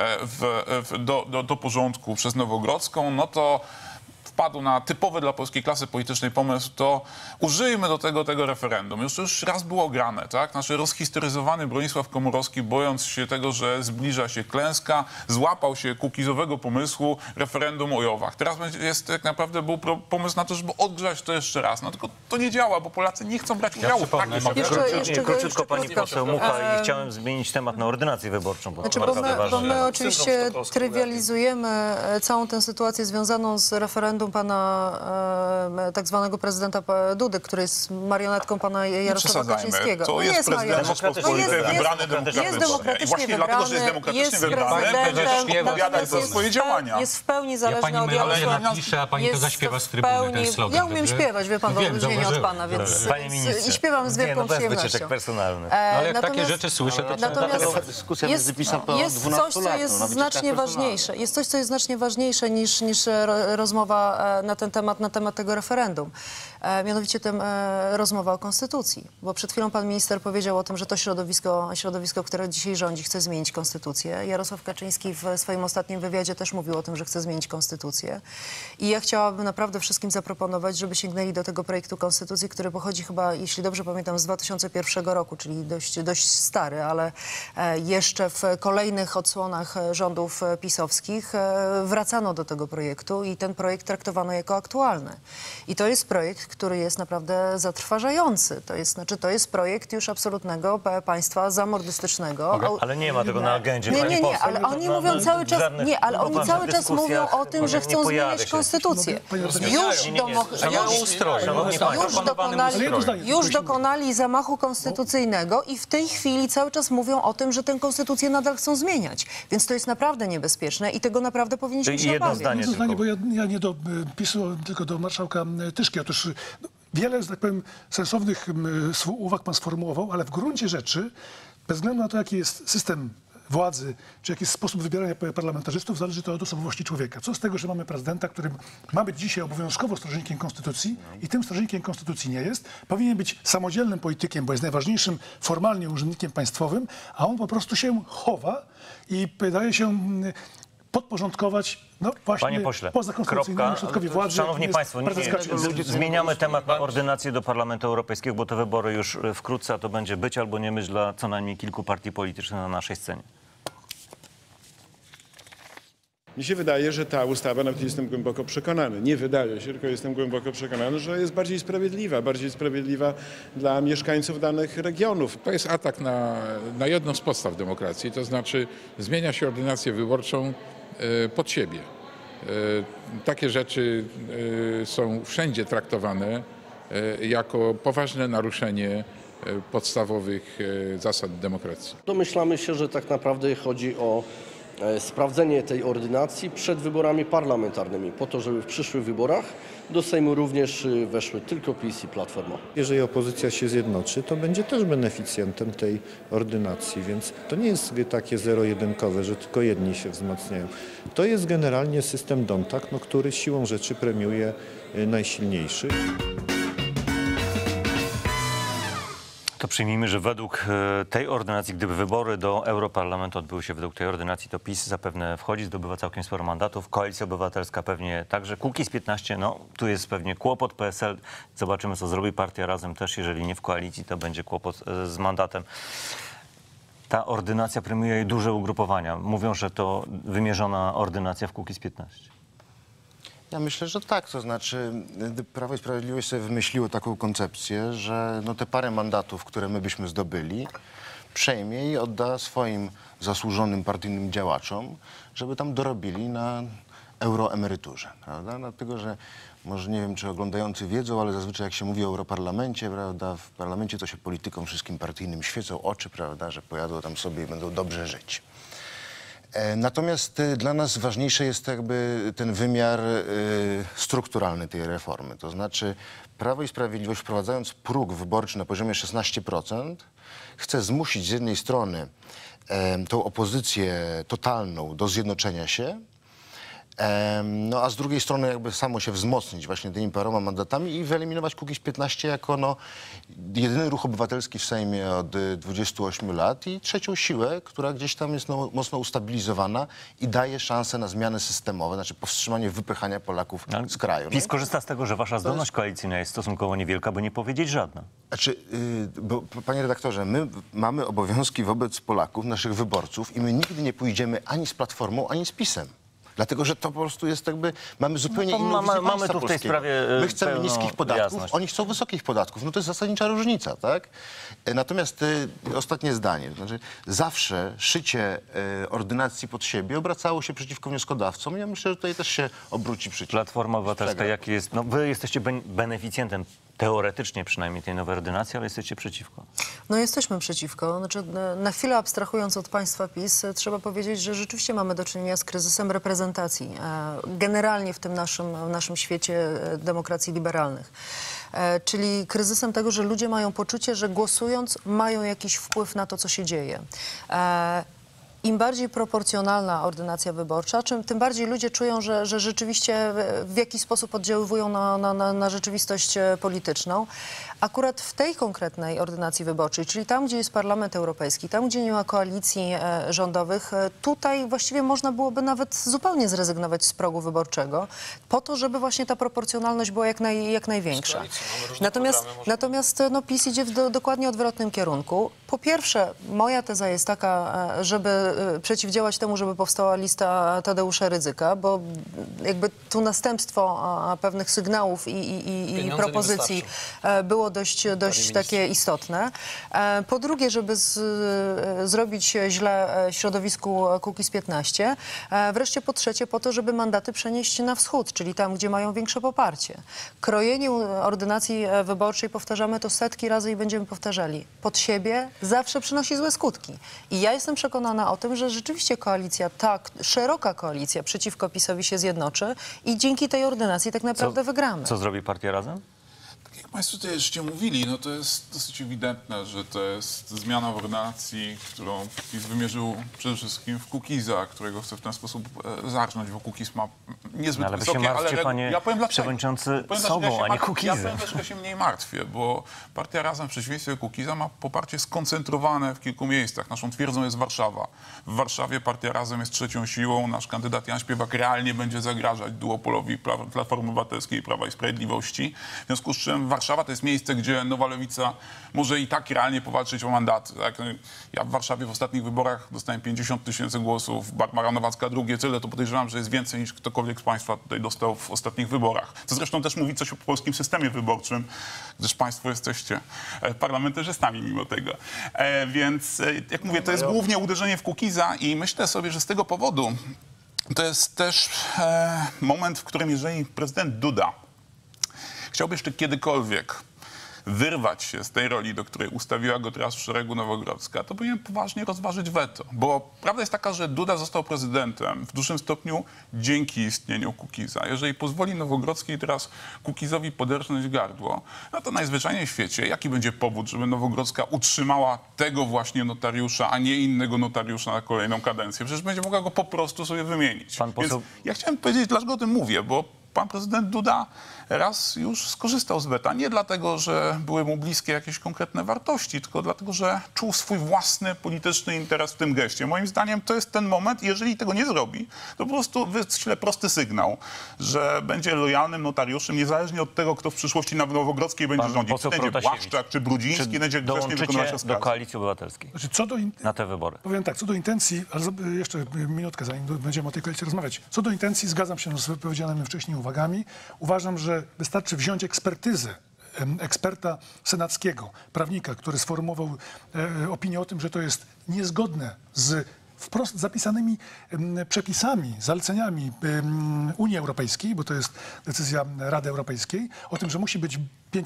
do porządku przez Nowogrodzką, no to wpadł na typowy dla polskiej klasy politycznej pomysł, to użyjmy do tego referendum. Już raz było grane, tak? Znaczy rozhistoryzowany Bronisław Komorowski, bojąc się tego, że zbliża się klęska, złapał się kukizowego pomysłu referendum o JOW-ach. Teraz tak naprawdę był pomysł na to, żeby odgrzać to jeszcze raz. No tylko to nie działa, bo Polacy nie chcą brać udziału w takim. Króciutko pani poseł Mucha i chciałem zmienić temat na ordynację wyborczą. Bo my oczywiście trywializujemy całą tę sytuację związaną z referendum pana tak zwanego prezydenta Dudy, który jest marionetką pana Jarosława Kaczyńskiego. To jest prezydent Rzeczypospolitej wybrany demokratycznie. I właśnie dlatego, że jest demokratycznie wybrany, będzie odpowiadać za swoje działania. Jest w pełni zależny od Jarosława. Napisze, a pani to zaśpiewa z trybuny, ten slogan. Ja umiem śpiewać, wie pan, w odróżnieniu od pana, więc i śpiewam z wielką przyjemnością. Ale jak takie rzeczy słyszę, to jest coś, co jest znacznie ważniejsze. Jest coś, co jest znacznie ważniejsze niż rozmowa na ten temat, na temat tego referendum. Mianowicie rozmowa o konstytucji. Bo przed chwilą pan minister powiedział o tym, że to środowisko, które dzisiaj rządzi, chce zmienić konstytucję. Jarosław Kaczyński w swoim ostatnim wywiadzie też mówił o tym, że chce zmienić konstytucję. I ja chciałabym naprawdę wszystkim zaproponować, żeby sięgnęli do tego projektu konstytucji, który pochodzi chyba, jeśli dobrze pamiętam, z 2001 roku, czyli dość stary, ale jeszcze w kolejnych odsłonach rządów pisowskich wracano do tego projektu i ten projekt traktowano jako aktualny. I to jest projekt, który jest naprawdę zatrważający. To jest projekt już absolutnego państwa zamordystycznego. Ale nie ma tego na agendzie. Nie, ale oni mówią cały czas, oni cały czas mówią o tym, że chcą zmieniać konstytucję. Już dokonali zamachu konstytucyjnego i w tej chwili cały czas mówią o tym, że tę konstytucję nadal chcą zmieniać. Więc to jest naprawdę niebezpieczne i tego naprawdę powinniśmy się obawiać. Jedno zdanie, bo ja nie do PiS-u, tylko do marszałka Tyszki. Otóż wiele, że tak powiem, sensownych uwag pan sformułował, ale w gruncie rzeczy, bez względu na to, jaki jest system władzy, czy jaki jest sposób wybierania parlamentarzystów, zależy to od osobowości człowieka. Co z tego, że mamy prezydenta, który ma być dzisiaj obowiązkowo strażnikiem konstytucji i tym strażnikiem konstytucji nie jest, powinien być samodzielnym politykiem, bo jest najważniejszym formalnie urzędnikiem państwowym, a on po prostu się chowa i daje się podporządkować właśnie Panie pośle, pozakonstytucyjnemu środkowi władzy. Szanowni Państwo, zmieniamy temat na ordynację do Parlamentu Europejskiego, bo te wybory już wkrótce, a to będzie być albo nie być dla co najmniej kilku partii politycznych na naszej scenie. Mi się wydaje, że ta ustawa, nawet jestem głęboko przekonany, nie wydaje się, tylko jestem głęboko przekonany, że jest bardziej sprawiedliwa dla mieszkańców danych regionów. To jest atak na jedną z podstaw demokracji, to znaczy zmienia się ordynację wyborczą pod siebie. Takie rzeczy są wszędzie traktowane jako poważne naruszenie podstawowych zasad demokracji. Domyślamy się, że tak naprawdę chodzi o sprawdzenie tej ordynacji przed wyborami parlamentarnymi, po to, żeby w przyszłych wyborach do Sejmu również weszły tylko PiS i Platforma. Jeżeli opozycja się zjednoczy, to będzie też beneficjentem tej ordynacji, więc to nie jest takie zero-jedynkowe, że tylko jedni się wzmacniają. To jest generalnie system Dontag, który siłą rzeczy premiuje najsilniejszych. To przyjmijmy, że według tej ordynacji, gdyby wybory do Europarlamentu odbyły się według tej ordynacji, to PiS zapewne wchodzi, zdobywa całkiem sporo mandatów. Koalicja Obywatelska pewnie także. Kukiz 15, tu jest pewnie kłopot. PSL, zobaczymy, co zrobi partia Razem też. Jeżeli nie w koalicji, to będzie kłopot z mandatem. Ta ordynacja premiuje duże ugrupowania. Mówią, że to wymierzona ordynacja w Kukiz 15. Ja myślę, że tak. To znaczy Prawo i Sprawiedliwość sobie wymyśliło taką koncepcję, że te parę mandatów, które my byśmy zdobyli, przejmie i odda swoim zasłużonym partyjnym działaczom, żeby tam dorobili na euroemeryturze, prawda? Dlatego, że może nie wiem, czy oglądający wiedzą, ale zazwyczaj jak się mówi o Europarlamencie, prawda, w parlamencie to się politykom wszystkim partyjnym świecą oczy, prawda, że pojadą tam sobie i będą dobrze żyć. Natomiast dla nas ważniejszy jest jakby ten wymiar strukturalny tej reformy. To znaczy Prawo i Sprawiedliwość, wprowadzając próg wyborczy na poziomie 16%, chce zmusić z jednej strony tą opozycję totalną do zjednoczenia się, a z drugiej strony jakby samo się wzmocnić właśnie tymi paroma mandatami i wyeliminować Kukiz 15 jako jedyny ruch obywatelski w Sejmie od 28 lat i trzecią siłę, która gdzieś tam jest mocno ustabilizowana i daje szansę na zmiany systemowe, znaczy powstrzymanie wypychania Polaków z kraju. PiS korzysta z tego, że wasza zdolność koalicyjna jest stosunkowo niewielka, by nie powiedzieć żadna. Znaczy, panie redaktorze, my mamy obowiązki wobec Polaków, naszych wyborców i my nigdy nie pójdziemy ani z Platformą, ani z PiS-em. Dlatego, że to po prostu jest jakby, mamy zupełnie inną wizję mamy tu w tej sprawie My chcemy niskich podatków, jasność. Oni chcą wysokich podatków. To jest zasadnicza różnica, tak? Natomiast ostatnie zdanie. To znaczy, zawsze szycie ordynacji pod siebie obracało się przeciwko wnioskodawcom. Ja myślę, że tutaj też się obróci przeciwko. Platforma Obywatelska, jaki jest? Wy jesteście beneficjentem, teoretycznie przynajmniej, tej nowej ordynacji, ale jesteście przeciwko. Jesteśmy przeciwko. Znaczy, na chwilę abstrahując od państwa PiS, trzeba powiedzieć, że rzeczywiście mamy do czynienia z kryzysem reprezentacji. Generalnie w tym naszym świecie demokracji liberalnych. Czyli kryzysem tego, że ludzie mają poczucie, że głosując mają jakiś wpływ na to, co się dzieje. Im bardziej proporcjonalna ordynacja wyborcza, tym bardziej ludzie czują, że rzeczywiście w jakiś sposób oddziaływują na rzeczywistość polityczną. Akurat w tej konkretnej ordynacji wyborczej, czyli tam, gdzie jest Parlament Europejski, tam, gdzie nie ma koalicji rządowych, tutaj właściwie można byłoby nawet zupełnie zrezygnować z progu wyborczego, po to, żeby właśnie ta proporcjonalność była jak największa. Natomiast PiS idzie w dokładnie odwrotnym kierunku. Po pierwsze, moja teza jest taka, żeby przeciwdziałać temu, żeby powstała lista Tadeusza Rydzyka, bo jakby tu następstwo pewnych sygnałów i propozycji było dość takie istotne. Po drugie, żeby zrobić źle środowisku Kukiz 15. Wreszcie po trzecie, po to, żeby mandaty przenieść na wschód, czyli tam, gdzie mają większe poparcie. Krojenie ordynacji wyborczej, powtarzamy to setki razy i będziemy powtarzali. Pod siebie zawsze przynosi złe skutki. I ja jestem przekonana o tym, że rzeczywiście koalicja, szeroka koalicja przeciwko PiS-owi się zjednoczy i dzięki tej ordynacji tak naprawdę wygramy. Co zrobi partia Razem? Państwo tutaj jeszcze mówili, no to jest dosyć ewidentne, że to jest zmiana w ordynacji, którą PiS wymierzył przede wszystkim w Kukiza, którego chce w ten sposób zarżnąć, bo Kukiz ma niezbyt ale wy wysokie, się martwcie, ale panie ja powiem dlaczego. przewodniczący, Powiem, sobą, dlaczego a nie Ja Kukizem. powiem, dlaczego się mniej martwię, bo partia Razem w przeciwieństwie do Kukiza ma poparcie skoncentrowane w kilku miejscach. Naszą twierdzą jest Warszawa. W Warszawie partia Razem jest trzecią siłą. Nasz kandydat Jan Śpiewak realnie będzie zagrażać duopolowi Platformy Obywatelskiej i Prawa i Sprawiedliwości. W związku z czym Warszawa to jest miejsce, gdzie Nowa Lewica może i tak realnie powalczyć o mandaty. Tak? Ja w Warszawie w ostatnich wyborach dostałem 50 000 głosów, Barbara Nowacka drugie tyle, to podejrzewam, że jest więcej niż ktokolwiek z Państwa tutaj dostał w ostatnich wyborach. To zresztą też mówi coś o polskim systemie wyborczym, gdyż Państwo jesteście parlamentarzystami mimo tego. Więc jak mówię, to jest głównie uderzenie w Kukiza i myślę sobie, że z tego powodu to jest też moment, w którym jeżeli prezydent Duda chciałby jeszcze kiedykolwiek wyrwać się z tej roli, do której ustawiła go teraz w szeregu Nowogrodzka, to powinien poważnie rozważyć weto. Bo prawda jest taka, że Duda został prezydentem w dużym stopniu dzięki istnieniu Kukiza. Jeżeli pozwoli Nowogrodzkiej teraz Kukizowi poderżnąć gardło, no to najzwyczajniej w świecie, jaki będzie powód, żeby Nowogrodzka utrzymała tego właśnie notariusza, a nie innego notariusza na kolejną kadencję? Przecież będzie mogła go po prostu sobie wymienić. Pan poseł... Więc ja chciałem powiedzieć, dlaczego o tym mówię, bo pan prezydent Duda raz już skorzystał z weta. Nie dlatego, że były mu bliskie jakieś konkretne wartości, tylko dlatego, że czuł swój własny polityczny interes w tym geście. Moim zdaniem to jest ten moment, jeżeli tego nie zrobi, to po prostu wyśle prosty sygnał, że będzie lojalnym notariuszem, niezależnie od tego, kto w przyszłości na Nowogrodzkiej będzie rządzić. Czy będzie Błaszczak, czy Brudziński, będzie grzecznie wykonywać rozkazy. Do Koalicji Obywatelskiej na te wybory? Powiem tak, co do intencji, ale jeszcze minutkę, zanim będziemy o tej koalicji rozmawiać. Co do intencji, zgadzam się z wypowiedzianymi wcześniej uwagami. Uważam, że wystarczy wziąć ekspertyzę eksperta senackiego, prawnika, który sformułował opinię o tym, że to jest niezgodne z wprost zapisanymi przepisami, zaleceniami Unii Europejskiej, bo to jest decyzja Rady Europejskiej, o tym, że musi być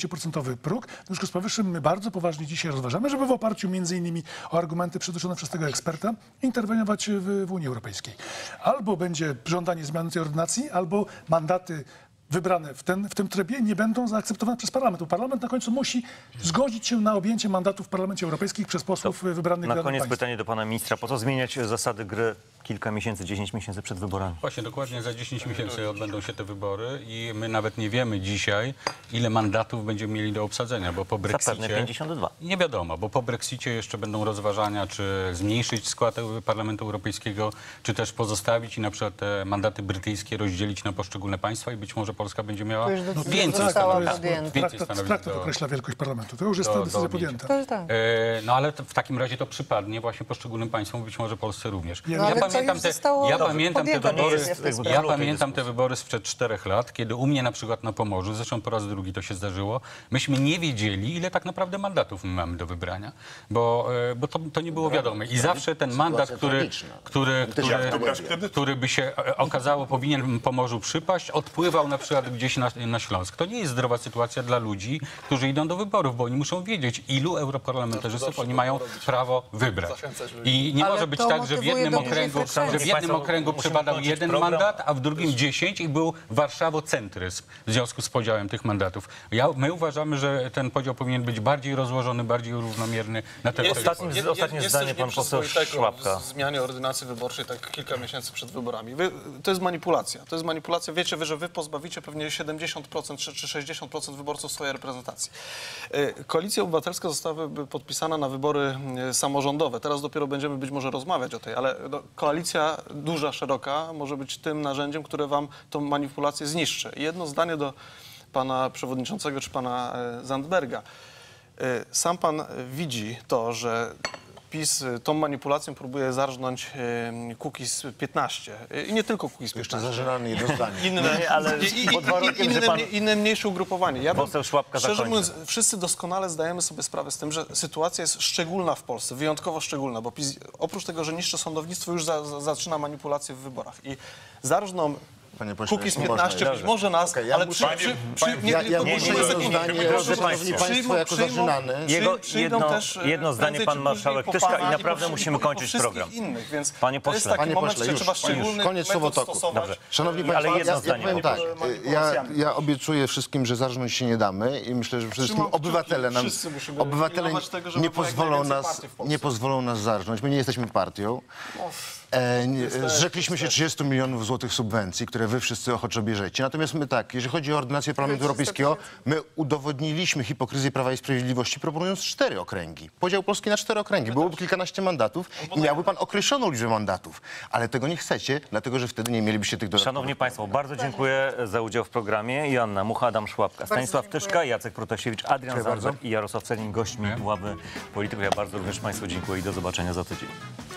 5% próg. W związku z powyższym my bardzo poważnie dzisiaj rozważamy, żeby w oparciu między innymi o argumenty przytoczone przez tego eksperta interweniować w Unii Europejskiej. Albo będzie żądanie zmiany tej ordynacji, albo mandaty wybrane w tym trybie nie będą zaakceptowane przez parlament. Bo parlament na końcu musi zgodzić się na objęcie mandatów w Parlamencie Europejskim przez posłów wybranych Na koniec państw. pytanie do pana ministra. Po co zmieniać zasady gry kilka miesięcy, 10 miesięcy przed wyborami? Właśnie, dokładnie za 10 miesięcy odbędą się te wybory i my nawet nie wiemy dzisiaj, ile mandatów będziemy mieli do obsadzenia, bo po Brexicie... Zapewne 52. Nie wiadomo, bo po Brexicie jeszcze będą rozważania, czy zmniejszyć skład Parlamentu Europejskiego, czy też pozostawić i na przykład te mandaty brytyjskie rozdzielić na poszczególne państwa i być może Polska będzie miała więcej stanowisk. Traktat określa wielkość parlamentu. To już jest ta decyzja podjęta. No ale w takim razie to przypadnie właśnie poszczególnym państwom, być może Polsce również. Ja pamiętam te wybory sprzed 4 lat, kiedy u mnie na przykład na Pomorzu, zresztą po raz drugi to się zdarzyło, myśmy nie wiedzieli, ile tak naprawdę mandatów my mamy do wybrania, bo to nie było wiadome. I zawsze ten mandat, który by się okazało powinien Pomorzu przypaść, odpływał na przykład gdzieś na Śląsk. To nie jest zdrowa sytuacja dla ludzi, którzy idą do wyborów, bo oni muszą wiedzieć, ilu europarlamentarzystów oni mają prawo wybrać. I nie może być tak, że w jednym okręgu przypadał jeden mandat, a w drugim 10 i był warszawocentryzm w związku z podziałem tych mandatów. My uważamy, że ten podział powinien być bardziej rozłożony, bardziej równomierny na terytorium. Ostatnie zdanie, pan poseł Szłapka. W zmianie ordynacji wyborczej tak kilka miesięcy przed wyborami. To jest manipulacja. To jest manipulacja. Wiecie, że wy pozbawicie pewnie 70% czy 60% wyborców swojej reprezentacji. Koalicja Obywatelska została podpisana na wybory samorządowe. Teraz dopiero będziemy być może rozmawiać o tej, ale koalicja duża, szeroka może być tym narzędziem, które wam tą manipulację zniszczy. I jedno zdanie do pana przewodniczącego czy pana Zandberga. Sam pan widzi to, że PiS tą manipulacją próbuje zarżnąć Kukiz 15. I nie tylko Kukiz 15. Jeszcze zażynany jedno zdanie. Inne mniejsze ugrupowanie. Poseł Szłapka szczerze mówiąc, wszyscy doskonale zdajemy sobie sprawę z tym, że sytuacja jest szczególna w Polsce, wyjątkowo szczególna, bo PiS oprócz tego, że niszczy sądownictwo, już zaczyna manipulacje w wyborach. I zarżną Panie pośle, Kukiz nie można 15 być jeszcze. może nas, Okej, ja ale muszę- nie, muszę jedno zdanie, szanowni państwo, jako zaczynany. Jedno zdanie pan marszałek Tyszka i naprawdę musimy kończyć program. Innych, więc Panie to jest pośle, taki moment, pośle, gdzie już, trzeba szczególnych koniec metod Sowotoku. stosować. Dobrze. Szanowni Ale Państwo, jedno ja zdanie, powiem panie tak, ja obiecuję wszystkim, że zarżnąć się nie damy i myślę, że przede wszystkim Trzymam obywatele kciuki, wszyscy musimy obywatele pilnować tego, żeby nie było jak pozwolą najwięcej nas, partii w Polsce. nie pozwolą nas zarżnąć. My nie jesteśmy partią. Zrzekliśmy się 30 milionów złotych subwencji, które wy wszyscy ochoczo bierzecie. Natomiast my tak, jeżeli chodzi o ordynację Parlamentu Europejskiego, my udowodniliśmy hipokryzję Prawa i Sprawiedliwości, proponując 4 okręgi. Podział Polski na 4 okręgi. Byłoby kilkanaście mandatów i miałby pan określoną liczbę mandatów. Ale tego nie chcecie, dlatego że wtedy nie mielibyście tych dodatkowych. Szanowni Państwo, bardzo dziękuję za udział w programie. Joanna Mucha, Adam Szłapka, Stanisław dziękuję. Tyszka, Jacek Protasiewicz, Adrian Zandberg i Jarosław Selin, gośćmi Ławy Polityków. Ja bardzo również Państwu dziękuję i do zobaczenia za tydzień.